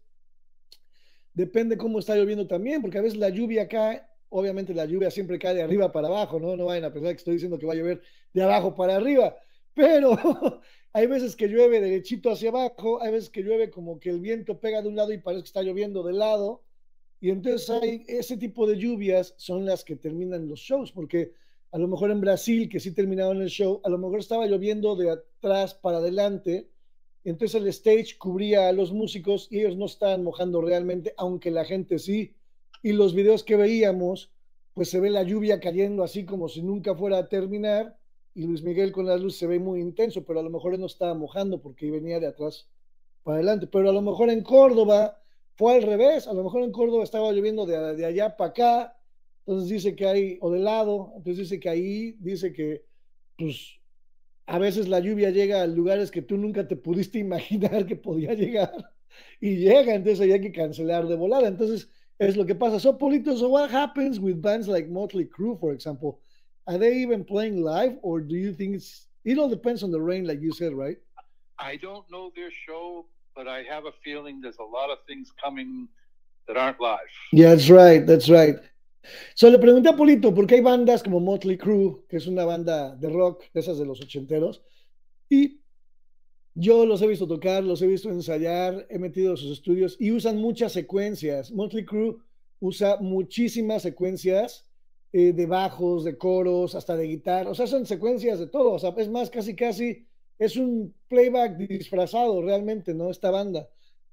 depende cómo está lloviendo también, porque a veces la lluvia cae, obviamente la lluvia siempre cae de arriba para abajo, ¿no? No vayan a pensar que estoy diciendo que va a llover de abajo para arriba, pero hay veces que llueve derechito hacia abajo, hay veces que llueve como que el viento pega de un lado y parece que está lloviendo de lado, y entonces hay ese tipo de lluvias son las que terminan los shows, porque a lo mejor en Brasil, que sí terminaron el show, a lo mejor estaba lloviendo de atrás para adelante, entonces el stage cubría a los músicos y ellos no estaban mojando realmente, aunque la gente sí. Y los videos que veíamos, pues se ve la lluvia cayendo así como si nunca fuera a terminar, y Luis Miguel con las luces se ve muy intenso, pero a lo mejor él no estaba mojando porque venía de atrás para adelante. Pero a lo mejor en Córdoba fue al revés, a lo mejor en Córdoba estaba lloviendo de, de allá para acá, entonces dice que hay, o de lado, entonces dice que ahí, dice que, pues, a veces la lluvia llega a lugares que tú nunca te pudiste imaginar que podía llegar y llega, entonces ahí hay que cancelar de volada. Entonces es lo que pasa. So, Polito, so what happens with bands like Motley Crue, for example? Are they even playing live, or do you think it's, it all depends on the rain, like you said, right? I don't know their show, but I have a feeling there's a lot of things coming that aren't live. Yeah, that's right, that's right. So, le pregunté a Polito, porque hay bandas como Motley Crue, que es una banda de rock, de esas de los ochenteros, y yo los he visto tocar, los he visto ensayar, he metido sus estudios y usan muchas secuencias. Motley Crue usa muchísimas secuencias eh, de bajos, de coros, hasta de guitarra, o sea, son secuencias de todo, o sea, es más, casi, casi, es un playback disfrazado realmente, ¿no? Esta banda.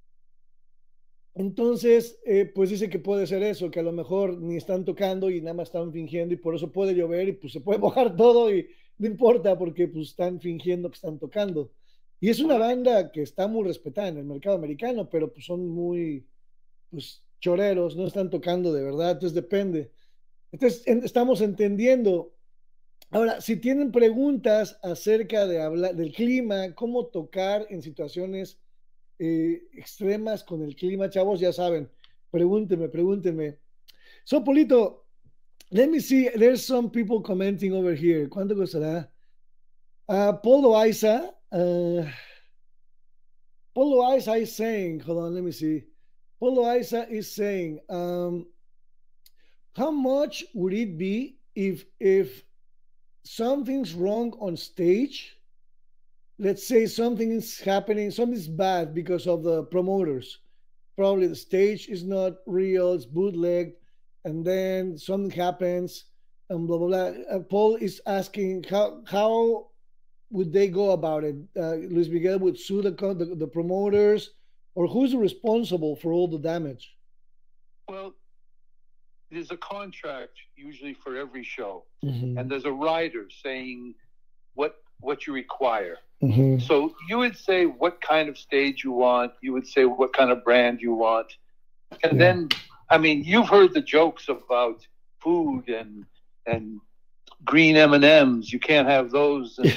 Entonces, eh, pues dice que puede ser eso, que a lo mejor ni están tocando y nada más están fingiendo y por eso puede llover y pues se puede mojar todo y no importa porque pues están fingiendo que están tocando. Y es una banda que está muy respetada en el mercado americano, pero pues son muy, pues, choreros, no están tocando de verdad, entonces depende. Entonces, en, estamos entendiendo. Ahora, si tienen preguntas acerca de hablar del clima, cómo tocar en situaciones eh, extremas con el clima, chavos, ya saben, pregúntenme, pregúntenme. So, Polito, let me see, there's some people commenting over here. ¿Cuánto costará? Uh, Polo Aiza, uh, Polo Aiza is saying, hold on, let me see. Polo Aiza is saying, um, how much would it be if if something's wrong on stage? Let's say something is happening, something's bad because of the promoters. Probably the stage is not real, it's bootlegged, and then something happens, and blah, blah, blah. Uh, Paul is asking how how would they go about it? Uh, Luis Miguel would sue the, the, the promoters, or who's responsible for all the damage? Well, there's a contract usually for every show, mm-hmm. and there's a rider saying what what you require. Mm-hmm. So you would say what kind of stage you want. You would say what kind of brand you want. And yeah. then, I mean, you've heard the jokes about food and and green M and M's. You can't have those. And...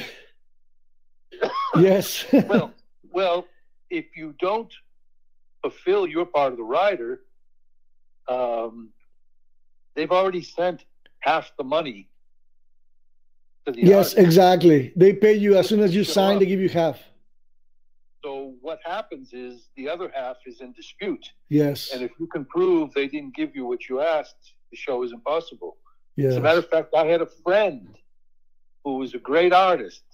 yes. well, well, if you don't fulfill your part of the rider, um, they've already sent half the money to the Yes, artist. exactly. They pay you as soon as you sign, they give you half. So what happens is the other half is in dispute. Yes. And if you can prove they didn't give you what you asked, the show is impossible. Yes. As a matter of fact, I had a friend who was a great artist.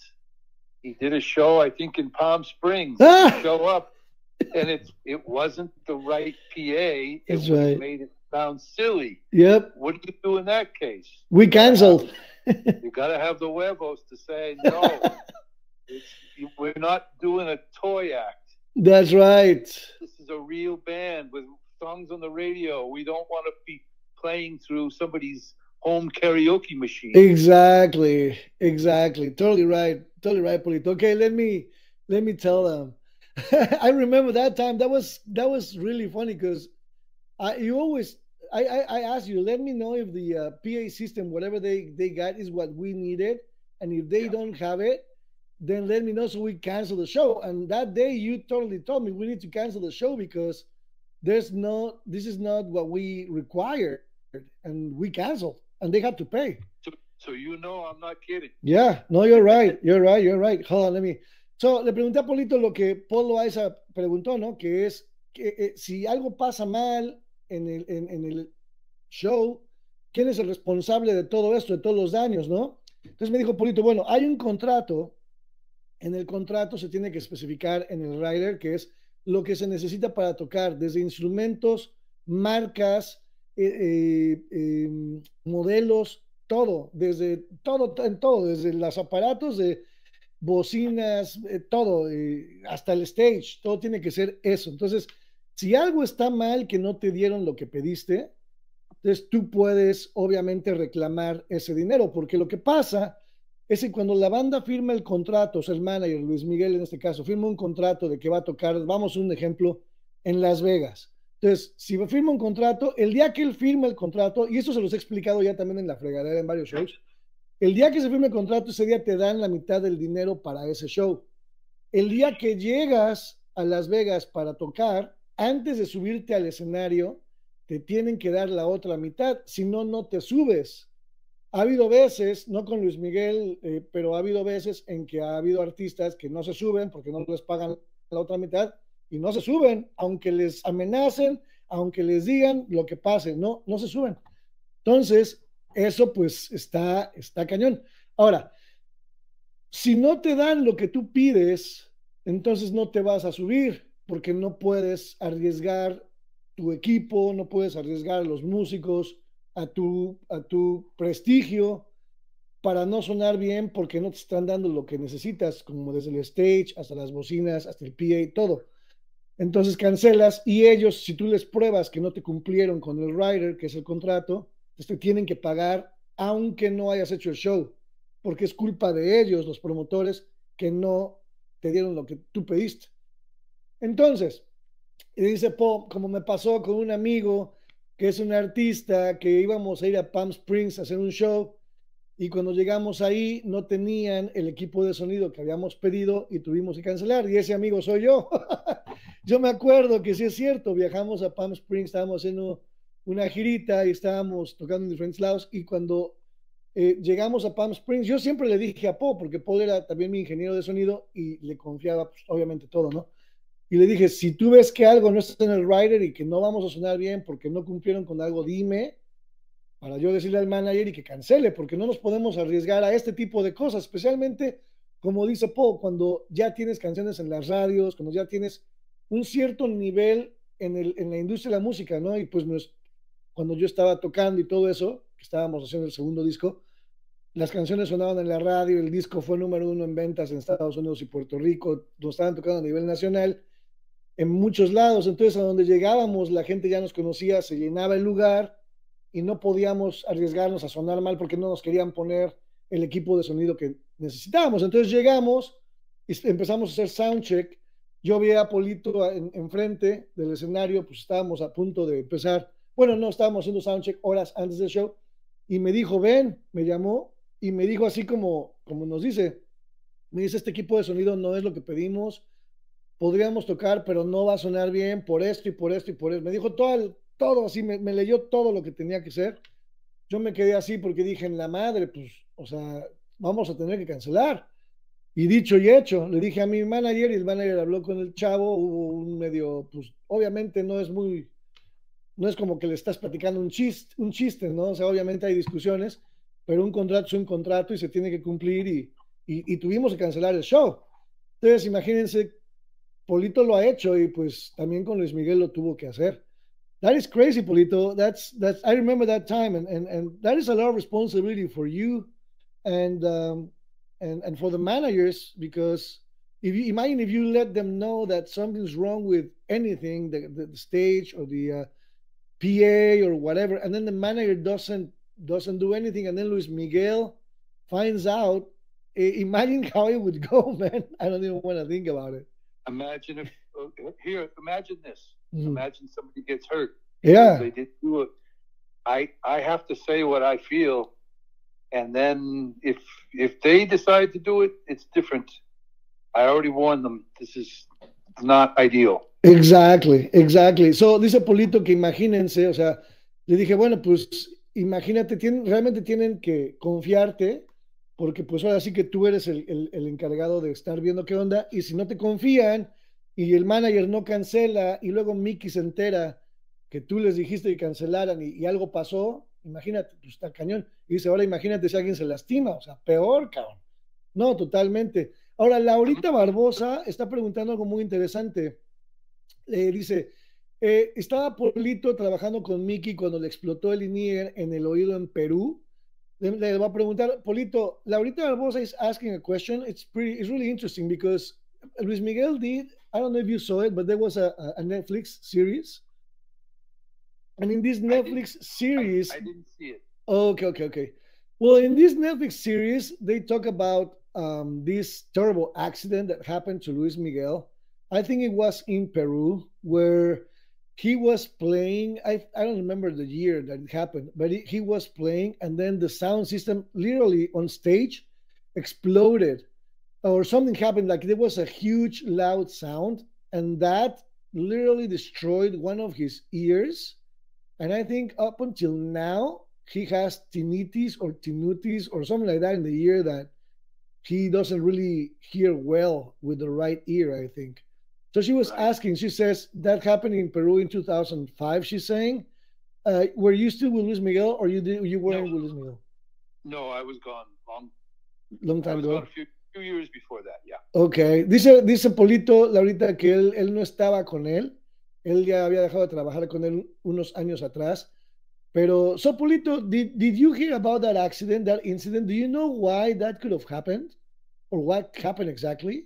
He did a show, I think, in Palm Springs. Ah! He show up, and it it wasn't the right P A. It That's would have right. made it sound silly. Yep. What do you do in that case? We canceled. You got to have the huevos to say, no, it's, you, we're not doing a toy act. That's right. This is a real band with songs on the radio. We don't want to be playing through somebody's home karaoke machine. Exactly. Exactly. Totally right. Totally right, Polito. Okay, let me let me tell them. I remember that time. That was that was really funny because I you always I, I I asked you, let me know if the uh, P A system, whatever they they got, is what we needed, and if they Yeah. don't have it, then let me know so we cancel the show. And that day, you totally told me we need to cancel the show because there's no this is not what we required, and we canceled, and they had to pay. So, so you know I'm not kidding. Yeah, no, you're right, you're right, you're right. Hold on, let me. So, le pregunté a Polito lo que Paul Loaiza preguntó, ¿no? Que es que eh, si algo pasa mal en el, en, en el show, ¿quién es el responsable de todo esto, de todos los daños, no? Entonces me dijo Polito, bueno, hay un contrato, en el contrato se tiene que especificar en el rider que es lo que se necesita para tocar, desde instrumentos, marcas, eh, eh, eh, modelos, todo, desde todo, en todo, desde los aparatos de bocinas, eh, todo, eh, hasta el stage, todo tiene que ser eso. Entonces, si algo está mal que no te dieron lo que pediste, entonces tú puedes obviamente reclamar ese dinero, porque lo que pasa es que cuando la banda firma el contrato, o sea, el manager, Luis Miguel en este caso, firma un contrato de que va a tocar, vamos a un ejemplo, en Las Vegas. Entonces, si firma un contrato, el día que él firma el contrato, y esto se los he explicado ya también en la fregadera en varios shows, el día que se firma el contrato, ese día te dan la mitad del dinero para ese show. El día que llegas a Las Vegas para tocar, antes de subirte al escenario, te tienen que dar la otra mitad, si no, no te subes. Ha habido veces, no con Luis Miguel, eh, pero ha habido veces en que ha habido artistas que no se suben porque no les pagan la otra mitad y no se suben, aunque les amenacen, aunque les digan lo que pase, no, no se suben. Entonces, eso pues está, está cañón. Ahora, si no te dan lo que tú pides, entonces no te vas a subir porque no puedes arriesgar tu equipo, no puedes arriesgar a los músicos, a tu, a tu prestigio para no sonar bien porque no te están dando lo que necesitas, como desde el stage hasta las bocinas, hasta el P A, todo. Entonces cancelas y ellos, si tú les pruebas que no te cumplieron con el rider, que es el contrato, te tienen que pagar aunque no hayas hecho el show, porque es culpa de ellos, los promotores, que no te dieron lo que tú pediste. Entonces, y dice Pop, como me pasó con un amigo que es un artista, que íbamos a ir a Palm Springs a hacer un show, y cuando llegamos ahí no tenían el equipo de sonido que habíamos pedido y tuvimos que cancelar, y ese amigo soy yo. Yo me acuerdo que sí es cierto, viajamos a Palm Springs, estábamos haciendo una girita y estábamos tocando en diferentes lados, y cuando eh, llegamos a Palm Springs, yo siempre le dije a Paul, porque Paul era también mi ingeniero de sonido y le confiaba pues, obviamente todo, ¿no? Y le dije, si tú ves que algo no está en el rider y que no vamos a sonar bien porque no cumplieron con algo, dime, para yo decirle al manager y que cancele, porque no nos podemos arriesgar a este tipo de cosas, especialmente, como dice Paul, cuando ya tienes canciones en las radios, cuando ya tienes un cierto nivel en, el, en la industria de la música, ¿no? Y pues nos, cuando yo estaba tocando y todo eso, que estábamos haciendo el segundo disco, las canciones sonaban en la radio, el disco fue número uno en ventas en Estados Unidos y Puerto Rico, nos estaban tocando a nivel nacional, en muchos lados. Entonces a donde llegábamos la gente ya nos conocía, se llenaba el lugar y no podíamos arriesgarnos a sonar mal porque no nos querían poner el equipo de sonido que necesitábamos. Entonces llegamos y empezamos a hacer soundcheck. Yo vi a Polito en, enfrente del escenario, pues estábamos a punto de empezar, bueno, no, estábamos haciendo soundcheck horas antes del show, y me dijo, ven, me llamó y me dijo así como, como nos dice, me dice, este equipo de sonido no es lo que pedimos, podríamos tocar, pero no va a sonar bien por esto y por esto y por esto. Me dijo todo, el, todo así, me, me leyó todo lo que tenía que ser. Yo me quedé así porque dije, en la madre, pues, o sea, vamos a tener que cancelar. Y dicho y hecho, le dije a mi manager y el manager habló con el chavo, hubo un medio, pues obviamente no es muy, no es como que le estás platicando un chiste, un chiste, ¿no? O sea, obviamente hay discusiones, pero un contrato es un contrato y se tiene que cumplir y, y, y tuvimos que cancelar el show. Entonces, imagínense, Polito lo ha hecho y pues también con Luis Miguel lo tuvo que hacer. That is crazy, Polito. That's that's. I remember that time, and and and that is a lot of responsibility for you, and um, and and for the managers because if you imagine if you let them know that something's wrong with anything, the the, the stage or the uh, P A or whatever, and then the manager doesn't doesn't do anything, and then Luis Miguel finds out. Imagine how it would go, man. I don't even want to think about it. Imagine if here. Imagine this. Mm-hmm. Imagine somebody gets hurt. Yeah, they did do it. I I have to say what I feel, and then if if they decide to do it, it's different. I already warned them. This is not ideal. Exactly, exactly. So dice Polito que imagínense, o sea, le dije, bueno, pues imagínate, tienen, realmente tienen que confiarte, porque pues ahora sí que tú eres el, el, el encargado de estar viendo qué onda, y si no te confían y el manager no cancela y luego Mickey se entera que tú les dijiste que cancelaran y, y algo pasó, imagínate, pues está cañón. Y dice, ahora imagínate si alguien se lastima, o sea, peor, cabrón. No, totalmente. Ahora, Laurita Barbosa está preguntando algo muy interesante. Eh, dice, eh, estaba Polito trabajando con Mickey cuando le explotó el in-ear en el oído en Perú. Le, le va a preguntar, Polito, Laurita Barbosa is asking a question. It's pretty, it's really interesting because Luis Miguel did, I don't know if you saw it, but there was a, a Netflix series. And in this Netflix I series, I, I didn't see it. Okay, okay, okay. Well, in this Netflix series, they talk about um, this terrible accident that happened to Luis Miguel. I think it was in Peru where he was playing. I I don't remember the year that it happened, but he, he was playing, and then the sound system literally on stage exploded, or something happened. Like there was a huge loud sound, and that literally destroyed one of his ears. And I think up until now, he has tinnitus or tinnitus or something like that in the ear that he doesn't really hear well with the right ear, I think. So she was right. asking, she says, that happened in Peru in two thousand five, she's saying. Uh, were you still with Luis Miguel or you did, you weren't no. with Luis Miguel? No, I was gone long, long time I was ago. Gone a few, few years before that, yeah. Okay. Dice, dice Polito, Laurita, que él, él no estaba con él. Él ya había dejado de trabajar con él unos años atrás. Pero, so Polito, did, did you hear about that accident, that incident? Do you know why that could have happened? Or what happened exactly?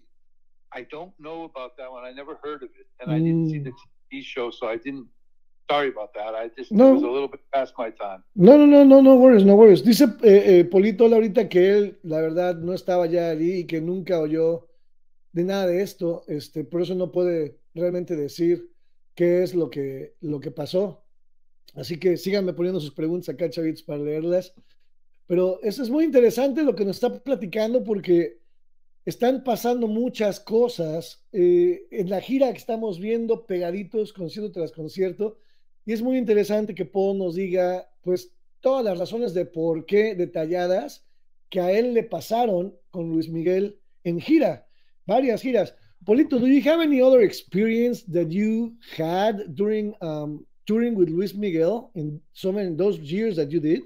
I don't know about that one. I never heard of it. And mm. I didn't see the T V show, so I didn't. Sorry about that. I just, no. It was a little bit past my time. No, no, no, no, no worries, no worries. Dice eh, eh, Polito ahorita que él, la verdad, no estaba ya allí y que nunca oyó de nada de esto. Este, por eso no puede realmente decir qué es lo que, lo que pasó. Así que síganme poniendo sus preguntas acá, chavitos, para leerlas. Pero eso es muy interesante lo que nos está platicando porque están pasando muchas cosas eh, en la gira que estamos viendo pegaditos, concierto tras concierto. Y es muy interesante que Paul nos diga, pues, todas las razones de por qué detalladas que a él le pasaron con Luis Miguel en gira, varias giras. Polito, do you have any other experience that you had during um, touring with Luis Miguel in so many those years that you did?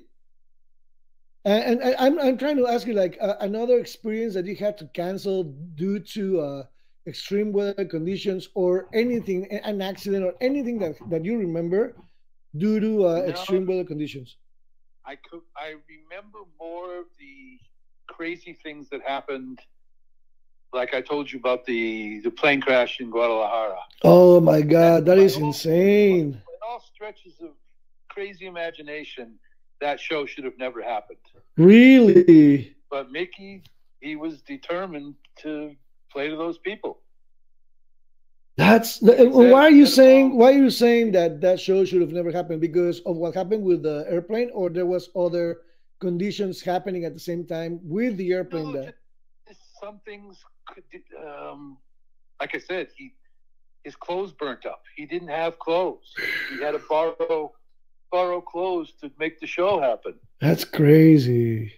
And, and I'm I'm trying to ask you like uh, another experience that you had to cancel due to uh, extreme weather conditions or anything, an accident or anything that, that you remember due to uh, no, extreme weather conditions. I could I remember more of the crazy things that happened. Like I told you about the, the plane crash in Guadalajara. Oh my God, that is insane. In all stretches of crazy imagination, that show should have never happened. Really? But Mickey, he was determined to play to those people. That's the, said, why are you saying why are you saying that that show should have never happened? Because of what happened with the airplane, or there was other conditions happening at the same time with the airplane? No, that just, some things could, um, like I said, he his clothes burnt up. He didn't have clothes. He had to borrow borrow clothes to make the show happen. That's crazy.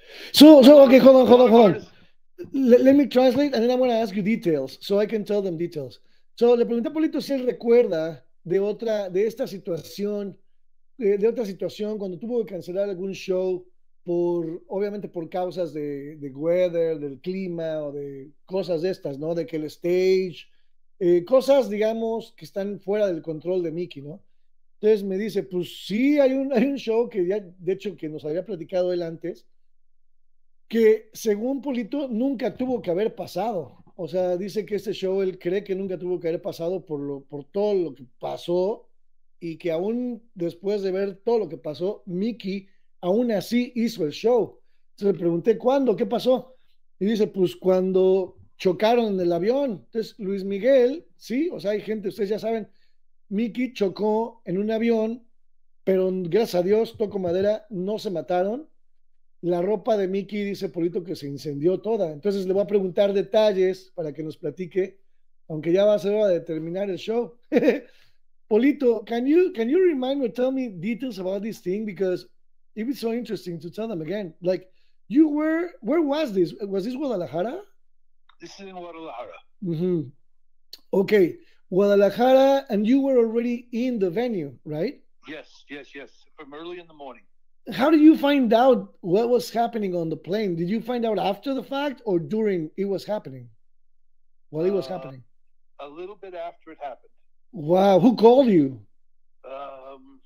So, so okay, hold on, hold on, hold on. Let, let me translate and then I'm going to ask you details so I can tell them details. So, le pregunté a Polito si él recuerda de otra, de esta situación, de, de otra situación cuando tuvo que cancelar algún show por, obviamente por causas de, de weather, del clima o de cosas de estas, ¿no? De que el stage, eh, cosas, digamos, que están fuera del control de Mickey, ¿no? Entonces me dice, pues sí, hay un, hay un show que ya, de hecho, que nos había platicado él antes, que según Polito nunca tuvo que haber pasado. O sea, dice que este show él cree que nunca tuvo que haber pasado por, lo, por todo lo que pasó y que aún después de ver todo lo que pasó, Mickey aún así hizo el show. Entonces le pregunté, ¿cuándo? ¿Qué pasó? Y dice, pues cuando chocaron en el avión. Entonces, Luis Miguel, sí, o sea, hay gente, ustedes ya saben, Mickey chocó en un avión, pero gracias a Dios, toco madera, no se mataron. La ropa de Mickey dice Polito que se incendió toda. Entonces le voy a preguntar detalles para que nos platique, aunque ya va a ser hora de terminar el show. Polito, can you can you remind me, tell me details about this thing because it was so interesting to tell them again. Like you were, where was this? Was this Guadalajara? This is in Guadalajara. Mm-hmm. Okay, Guadalajara, and you were already in the venue, right? Yes, yes, yes. From early in the morning. How did you find out what was happening on the plane? Did you find out after the fact or during it was happening? While it was Uh, happening? A little bit after it happened. Wow, who called you? Um,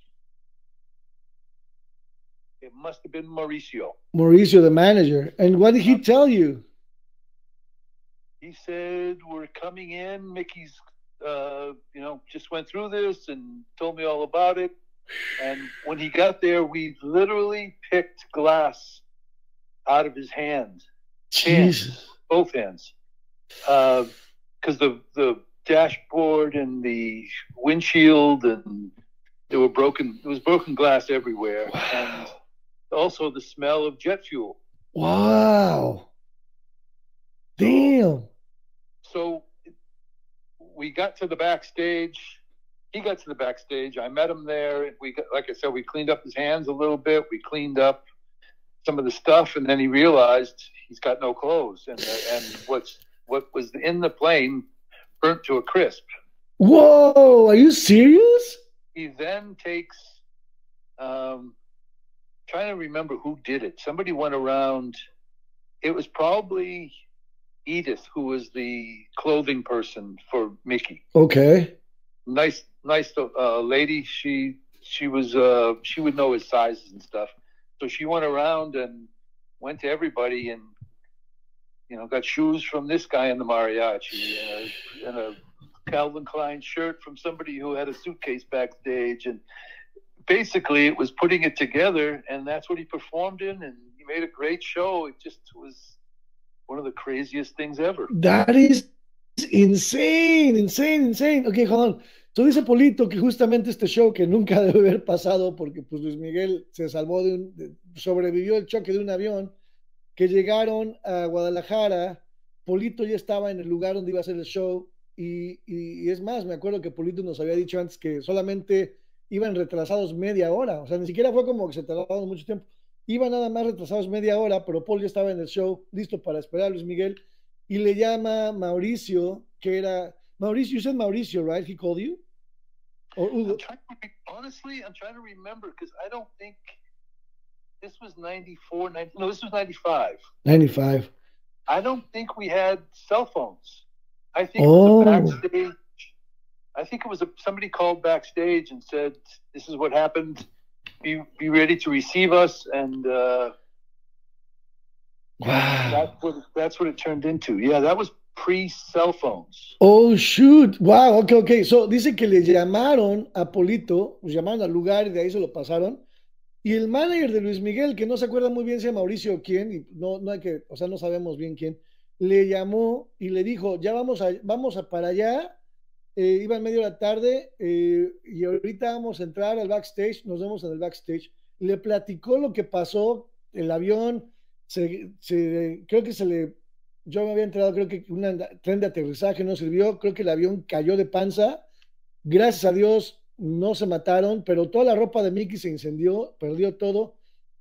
it must have been Mauricio. Mauricio, the manager. And what did he tell you? He said, we're coming in. Mickey's, uh, you know, just went through this and told me all about it. And when he got there, we literally picked glass out of his hand. Jesus. Hands, both hands. Because uh, the, the dashboard and the windshield, and there were broken, it was broken glass everywhere. Wow. And also the smell of jet fuel. Wow. Damn. So we got to the backstage. He got to the backstage. I met him there. We got, like I said, we cleaned up his hands a little bit. We cleaned up some of the stuff, and then he realized he's got no clothes, and and what's what was in the plane burnt to a crisp. Whoa! Are you serious? He then takes, um, trying to remember who did it. Somebody went around. It was probably Edith, who was the clothing person for Mickey. Okay. Nice, nice uh, lady. She she was uh, she would know his sizes and stuff. So she went around and went to everybody and, you know, got shoes from this guy in the mariachi and a, and a Calvin Klein shirt from somebody who had a suitcase backstage. And basically it was putting it together, and that's what he performed in, and he made a great show. It just was one of the craziest things ever. That is insane, insane, insane. Okay, hold on. So dice Polito que justamente este show que nunca debe haber pasado porque pues Luis Miguel se salvó de un, de, sobrevivió el choque de un avión, que llegaron a Guadalajara, Polito ya estaba en el lugar donde iba a hacer el show y, y, y es más, me acuerdo que Polito nos había dicho antes que solamente iban retrasados media hora, o sea, ni siquiera fue como que se tardaron mucho tiempo, iban nada más retrasados media hora, pero Paul ya estaba en el show, listo para esperar a Luis Miguel, y le llama Mauricio, que era, Mauricio, you said Mauricio, right? He called you? Or Hugo? I'm trying to, honestly, I'm trying to remember, because I don't think this was ninety-four, ninety, no, this was ninety-five. ninety-five. I don't think we had cell phones. I think oh. it was a backstage. I think it was a, somebody called backstage and said, "This is what happened. Be be ready to receive us." And uh, wow, that's what that's what it turned into. Yeah, that was pre-cell phones. Oh shoot! Wow. Okay, okay. So dice que le llamaron a Polito, pues llamaron al lugar y de ahí se lo pasaron. Y el manager de Luis Miguel, que no se acuerda muy bien si es Mauricio o quién, y no, no hay que, o sea, no sabemos bien quién, le llamó y le dijo, ya vamos a, vamos a para allá, eh, iba en medio de la tarde, eh, y ahorita vamos a entrar al backstage, nos vemos en el backstage. Le platicó lo que pasó, el avión, se, se, creo que se le, yo me había enterado, creo que un tren de aterrizaje no sirvió, creo que el avión cayó de panza, gracias a Dios, no se mataron, pero toda la ropa de Mickey se incendió, perdió todo.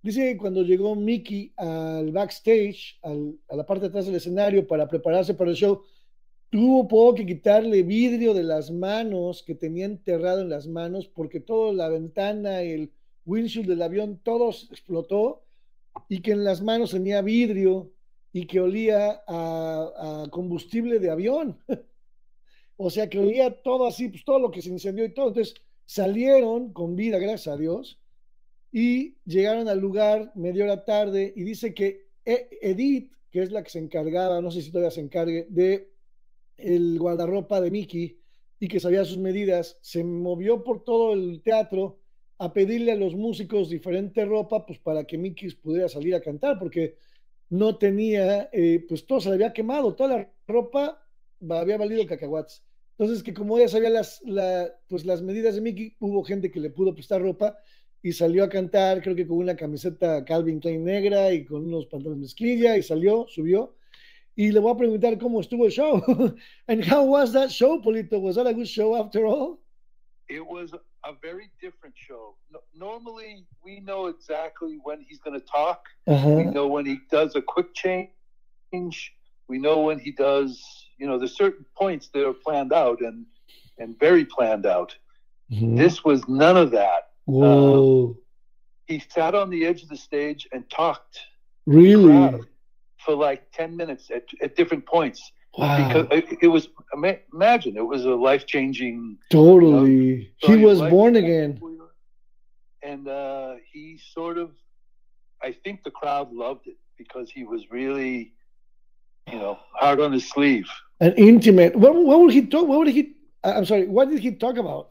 Dice que cuando llegó Mickey al backstage, al, a la parte de atrás del escenario para prepararse para el show, tuvo poco que quitarle vidrio de las manos que tenía enterrado en las manos porque toda la ventana, el windshield del avión, todo explotó y que en las manos tenía vidrio y que olía a, a combustible de avión. O sea, que olía todo así, pues todo lo que se incendió y todo. Entonces salieron con vida, gracias a Dios, y llegaron al lugar media hora tarde y dice que Edith, que es la que se encargaba, no sé si todavía se encargue, de el guardarropa de Mickey y que sabía sus medidas, se movió por todo el teatro a pedirle a los músicos diferente ropa, pues para que Mickey pudiera salir a cantar, porque no tenía, eh, pues todo se le había quemado, toda la ropa había valido cacahuates. Entonces, que como ella sabía las, la, pues las medidas de Mickey, hubo gente que le pudo prestar ropa y salió a cantar, creo que con una camiseta Calvin Klein negra y con unos pantalones mezclilla, y salió, subió. Y le voy a preguntar cómo estuvo el show. And how was that show, Polito? Was that a good show after all? It was a very different show. No, normally, we know exactly when he's going to talk. Uh-huh. We know when he does a quick change. We know when he does, you know, there's certain points that are planned out and, and very planned out. Mm-hmm. This was none of that. Whoa. Um, he sat on the edge of the stage and talked. Really? For like ten minutes at, at different points. Wow. Because it, it was, imagine, it was a life-changing. Totally. You know, he was born again. And uh, he sort of, I think the crowd loved it because he was really, you know, hard on his sleeve. And intimate. What, what would he talk? What would he, I'm sorry, what did he talk about?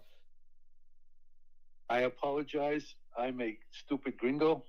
I apologize. I'm a stupid gringo.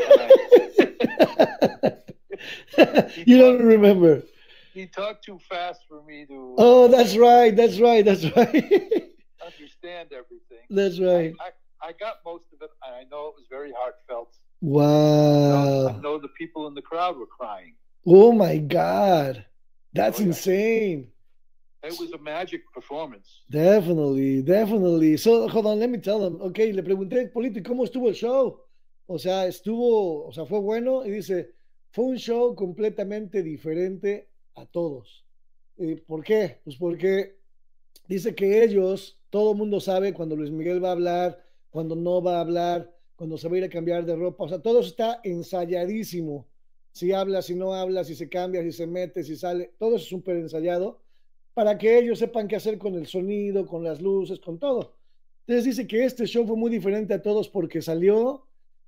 You don't remember. He talked too fast for me to. Oh, that's right. That's right. That's right. Understand everything. That's right. I, I, I got most of it. I know it was very heartfelt. Wow. I know, I know the people in the crowd were crying. Oh my God, that's oh, yeah. insane. It was a magic performance. Definitely, definitely. So, hold on, let me tell them. Okay, le pregunté, Polito, ¿cómo estuvo el show? O sea, estuvo, o sea, fue bueno. Y dice, fue un show completamente diferente a todos. ¿Y por qué? Pues porque dice que ellos, todo el mundo sabe cuando Luis Miguel va a hablar, cuando no va a hablar, cuando se va a ir a cambiar de ropa. O sea, todo está ensayadísimo. Si habla, si no habla, si se cambia, si se mete, si sale. Todo es súper ensayado para que ellos sepan qué hacer con el sonido, con las luces, con todo. Entonces dice que este show fue muy diferente a todos porque salió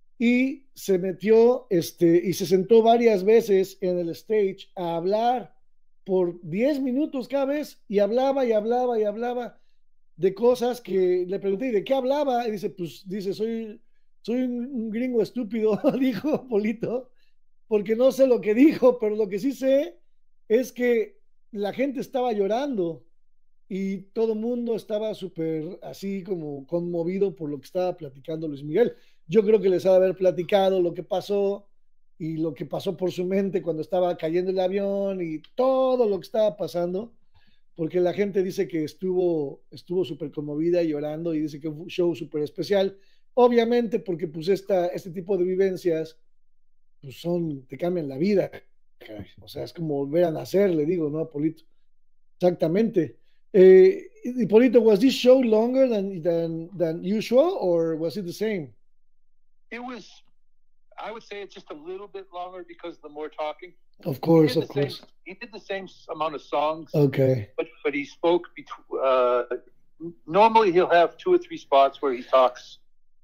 y se metió este, y se sentó varias veces en el stage a hablar por diez minutos cada vez y hablaba y hablaba y hablaba de cosas que le pregunté, ¿y de qué hablaba? Y dice, pues, dice, soy, soy un gringo estúpido, dijo Polito, porque no sé lo que dijo, pero lo que sí sé es que la gente estaba llorando y todo el mundo estaba súper así como conmovido por lo que estaba platicando Luis Miguel. Yo creo que les ha de haber platicado lo que pasó y lo que pasó por su mente cuando estaba cayendo el avión y todo lo que estaba pasando, porque la gente dice que estuvo estuvo súper conmovida y llorando y dice que fue un show súper especial, obviamente porque pues esta, este tipo de vivencias pues son, te cambian la vida. O sea, es como volver a nacer, le digo, ¿no? Polito. Exactamente. Eh, Polito, was this show longer than, than, than usual, or was it the same? It was, I would say it's just a little bit longer because the more talking. Of course, of course. Same, he did the same amount of songs. Okay. But, but he spoke, between, uh, normally he'll have two or three spots where he talks,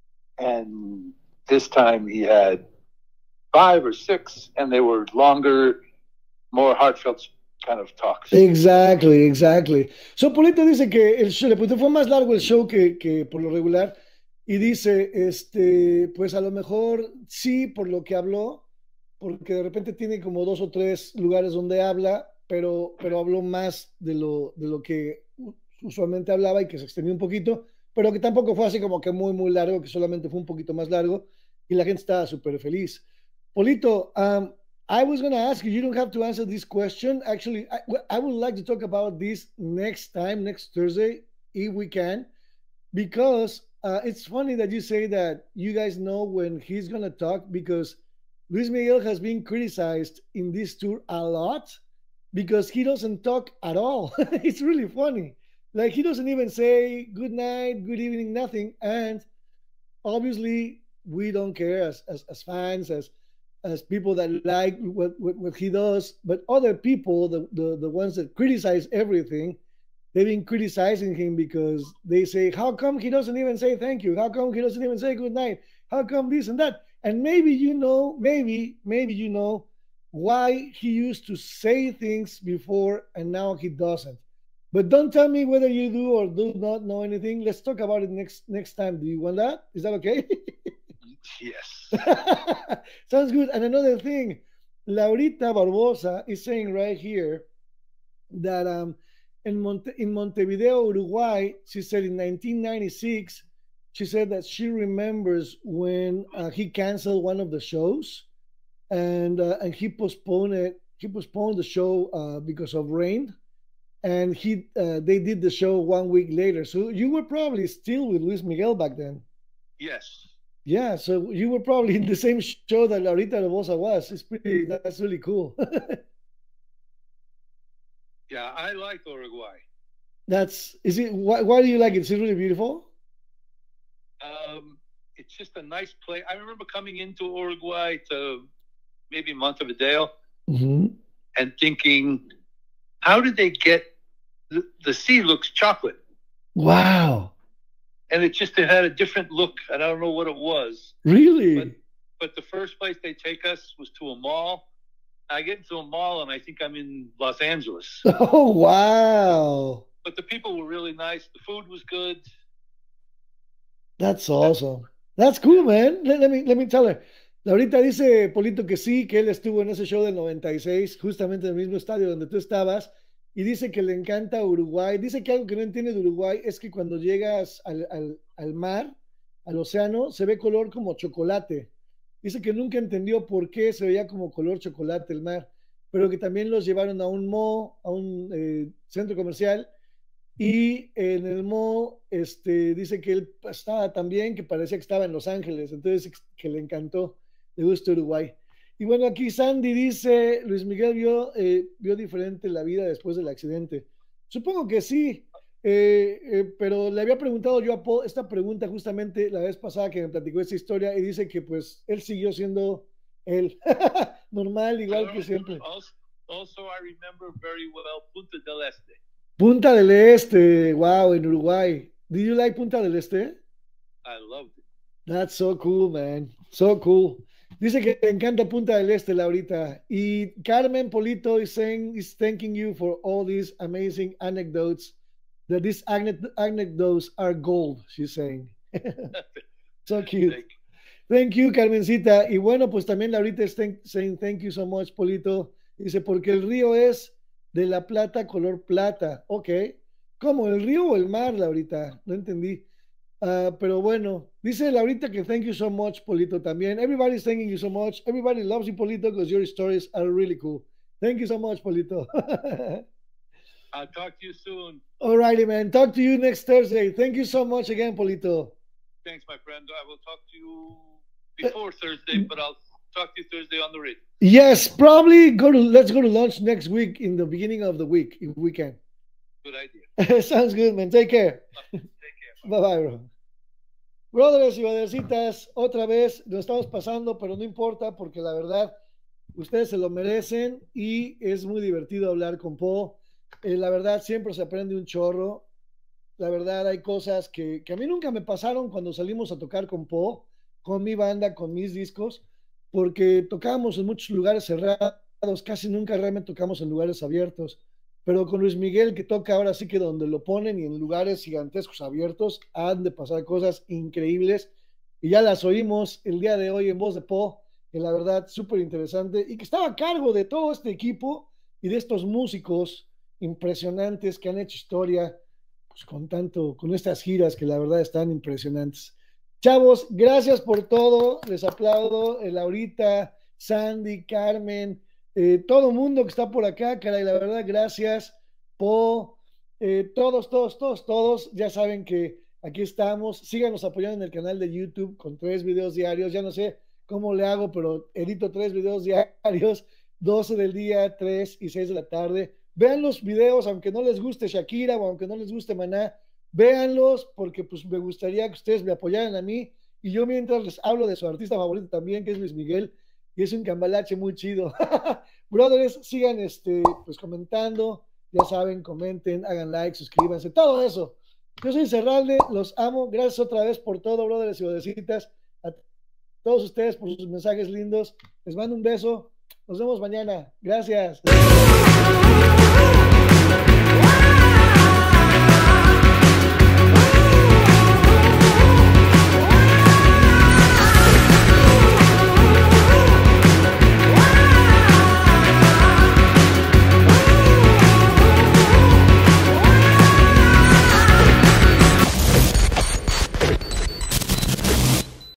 and this time he had five or six, and they were longer, more heartfelt kind of talks. Exactly, exactly. So Polito dice que el show, le fue más largo el show que, que por lo regular, y dice, este, pues a lo mejor sí, por lo que habló, porque de repente tiene como dos o tres lugares donde habla, pero, pero habló más de lo, de lo que usualmente hablaba y que se extendió un poquito, pero que tampoco fue así como que muy, muy largo, que solamente fue un poquito más largo, y la gente estaba súper feliz. Polito, um, I was going to ask you, you don't have to answer this question. Actually, I, I would like to talk about this next time, next Thursday, if we can, because uh, it's funny that you say that you guys know when he's going to talk, because Luis Miguel has been criticized in this tour a lot because he doesn't talk at all. It's really funny. Like, he doesn't even say good night, good evening, nothing. And obviously, we don't care as, as, as fans, as as people that like what, what, what he does. But other people, the, the, the ones that criticize everything, they've been criticizing him because they say, how come he doesn't even say thank you? How come he doesn't even say good night? How come this and that? And maybe you know, maybe, maybe you know why he used to say things before and now he doesn't. But don't tell me whether you do or do not know anything. Let's talk about it next next time. Do you want that? Is that okay? Yes. Sounds good. And another thing, Laurita Barbosa is saying right here that um, in, Monte, in Montevideo, Uruguay, she said in nineteen ninety-six, she said that she remembers when uh, he canceled one of the shows, and uh, and he postponed it. He postponed the show uh, because of rain, and he uh, they did the show one week later. So you were probably still with Luis Miguel back then. Yes. Yeah, so you were probably in the same show that Laurita Barbosa was. It's pretty. That's really cool. Yeah, I like Uruguay. That's is it. Why, why do you like it? Is it really beautiful? Um, it's just a nice place. I remember coming into Uruguay to maybe Montevideo mm-hmm. and thinking, how did they get the, the sea looks chocolate? Wow. And it just it had a different look. And I don't know what it was. Really? But, but the first place they take us was to a mall. I get into a mall and I think I'm in Los Angeles. Oh, wow. But the people were really nice. The food was good. That's awesome. That's cool, man. Let, let me, let me tell her. Ahorita dice Polito que sí, que él estuvo en ese show del noventa y seis, justamente en el mismo estadio donde tú estabas, y dice que le encanta Uruguay. Dice que algo que no entiende de Uruguay es que cuando llegas al, al, al mar, al océano, se ve color como chocolate. Dice que nunca entendió por qué se veía como color chocolate el mar, pero que también los llevaron a un mall, a un eh, centro comercial, y en el mall este, dice que él estaba también, que parecía que estaba en Los Ángeles, entonces que le encantó, le gusta Uruguay. Y bueno, aquí Sandy dice, Luis Miguel vio, eh, vio diferente la vida después del accidente. Supongo que sí, eh, eh, pero le había preguntado yo a Paul esta pregunta justamente la vez pasada que me platicó esta historia y dice que pues él siguió siendo él, normal, igual que siempre. Also, also, I remember very well Punta del Este. Punta del Este, wow, en Uruguay. Did you like Punta del Este? I loved it. That's so cool, man. So cool. Dice que te encanta Punta del Este, Laurita. Y Carmen Polito is saying, is thanking you for all these amazing anecdotes. That these anecdotes are gold, she's saying. So cute. Thank you. Thank you, Carmencita. Y bueno, pues también Laurita is thank, saying thank you so much, Polito. Dice, porque el río es de la plata color plata. Ok. ¿Cómo? ¿El río o el mar, Laurita? No entendí. Uh, pero bueno, dice Laurita que thank you so much, Polito, también. Everybody's thanking you so much. Everybody loves you, Polito, because your stories are really cool. Thank you so much, Polito. I'll talk to you soon. All righty, man. Talk to you next Thursday. Thank you so much again, Polito. Thanks, my friend. I will talk to you before uh, Thursday, but I'll talk to you Thursday on the radio. Yes, probably go to, let's go to lunch next week in the beginning of the week, if we can. Good idea. Sounds good, man. Take care. Take care. Bye bye, bro. Brothers y brothercitas, otra vez nos estamos pasando, pero no importa porque la verdad ustedes se lo merecen y es muy divertido hablar con Po. Eh, la verdad siempre se aprende un chorro. La verdad hay cosas que, que a mí nunca me pasaron cuando salimos a tocar con Po, con mi banda, con mis discos, porque tocábamos en muchos lugares cerrados, casi nunca realmente tocamos en lugares abiertos. Pero con Luis Miguel, que toca ahora sí que donde lo ponen y en lugares gigantescos abiertos, han de pasar cosas increíbles. Y ya las oímos el día de hoy en voz de Po, que la verdad súper interesante y que estaba a cargo de todo este equipo y de estos músicos impresionantes que han hecho historia pues, con tanto, con estas giras que la verdad están impresionantes. Chavos, gracias por todo. Les aplaudo. Eh, Laurita, Sandy, Carmen. Eh, todo mundo que está por acá, caray, la verdad, gracias, Po, eh, todos, todos, todos, todos, ya saben que aquí estamos. Síganos apoyando en el canal de YouTube con tres videos diarios. Ya no sé cómo le hago, pero edito tres videos diarios, doce del día, tres y seis de la tarde. Vean los videos, aunque no les guste Shakira o aunque no les guste Maná, véanlos porque pues me gustaría que ustedes me apoyaran a mí y yo mientras les hablo de su artista favorito también, que es Luis Miguel, y es un cambalache muy chido. Brothers, sigan este, pues comentando, ya saben, comenten, hagan like, suscríbanse, todo eso. Yo soy Serralde, los amo, gracias otra vez por todo, brothers y brothercitas, a todos ustedes por sus mensajes lindos, les mando un beso, nos vemos mañana, gracias.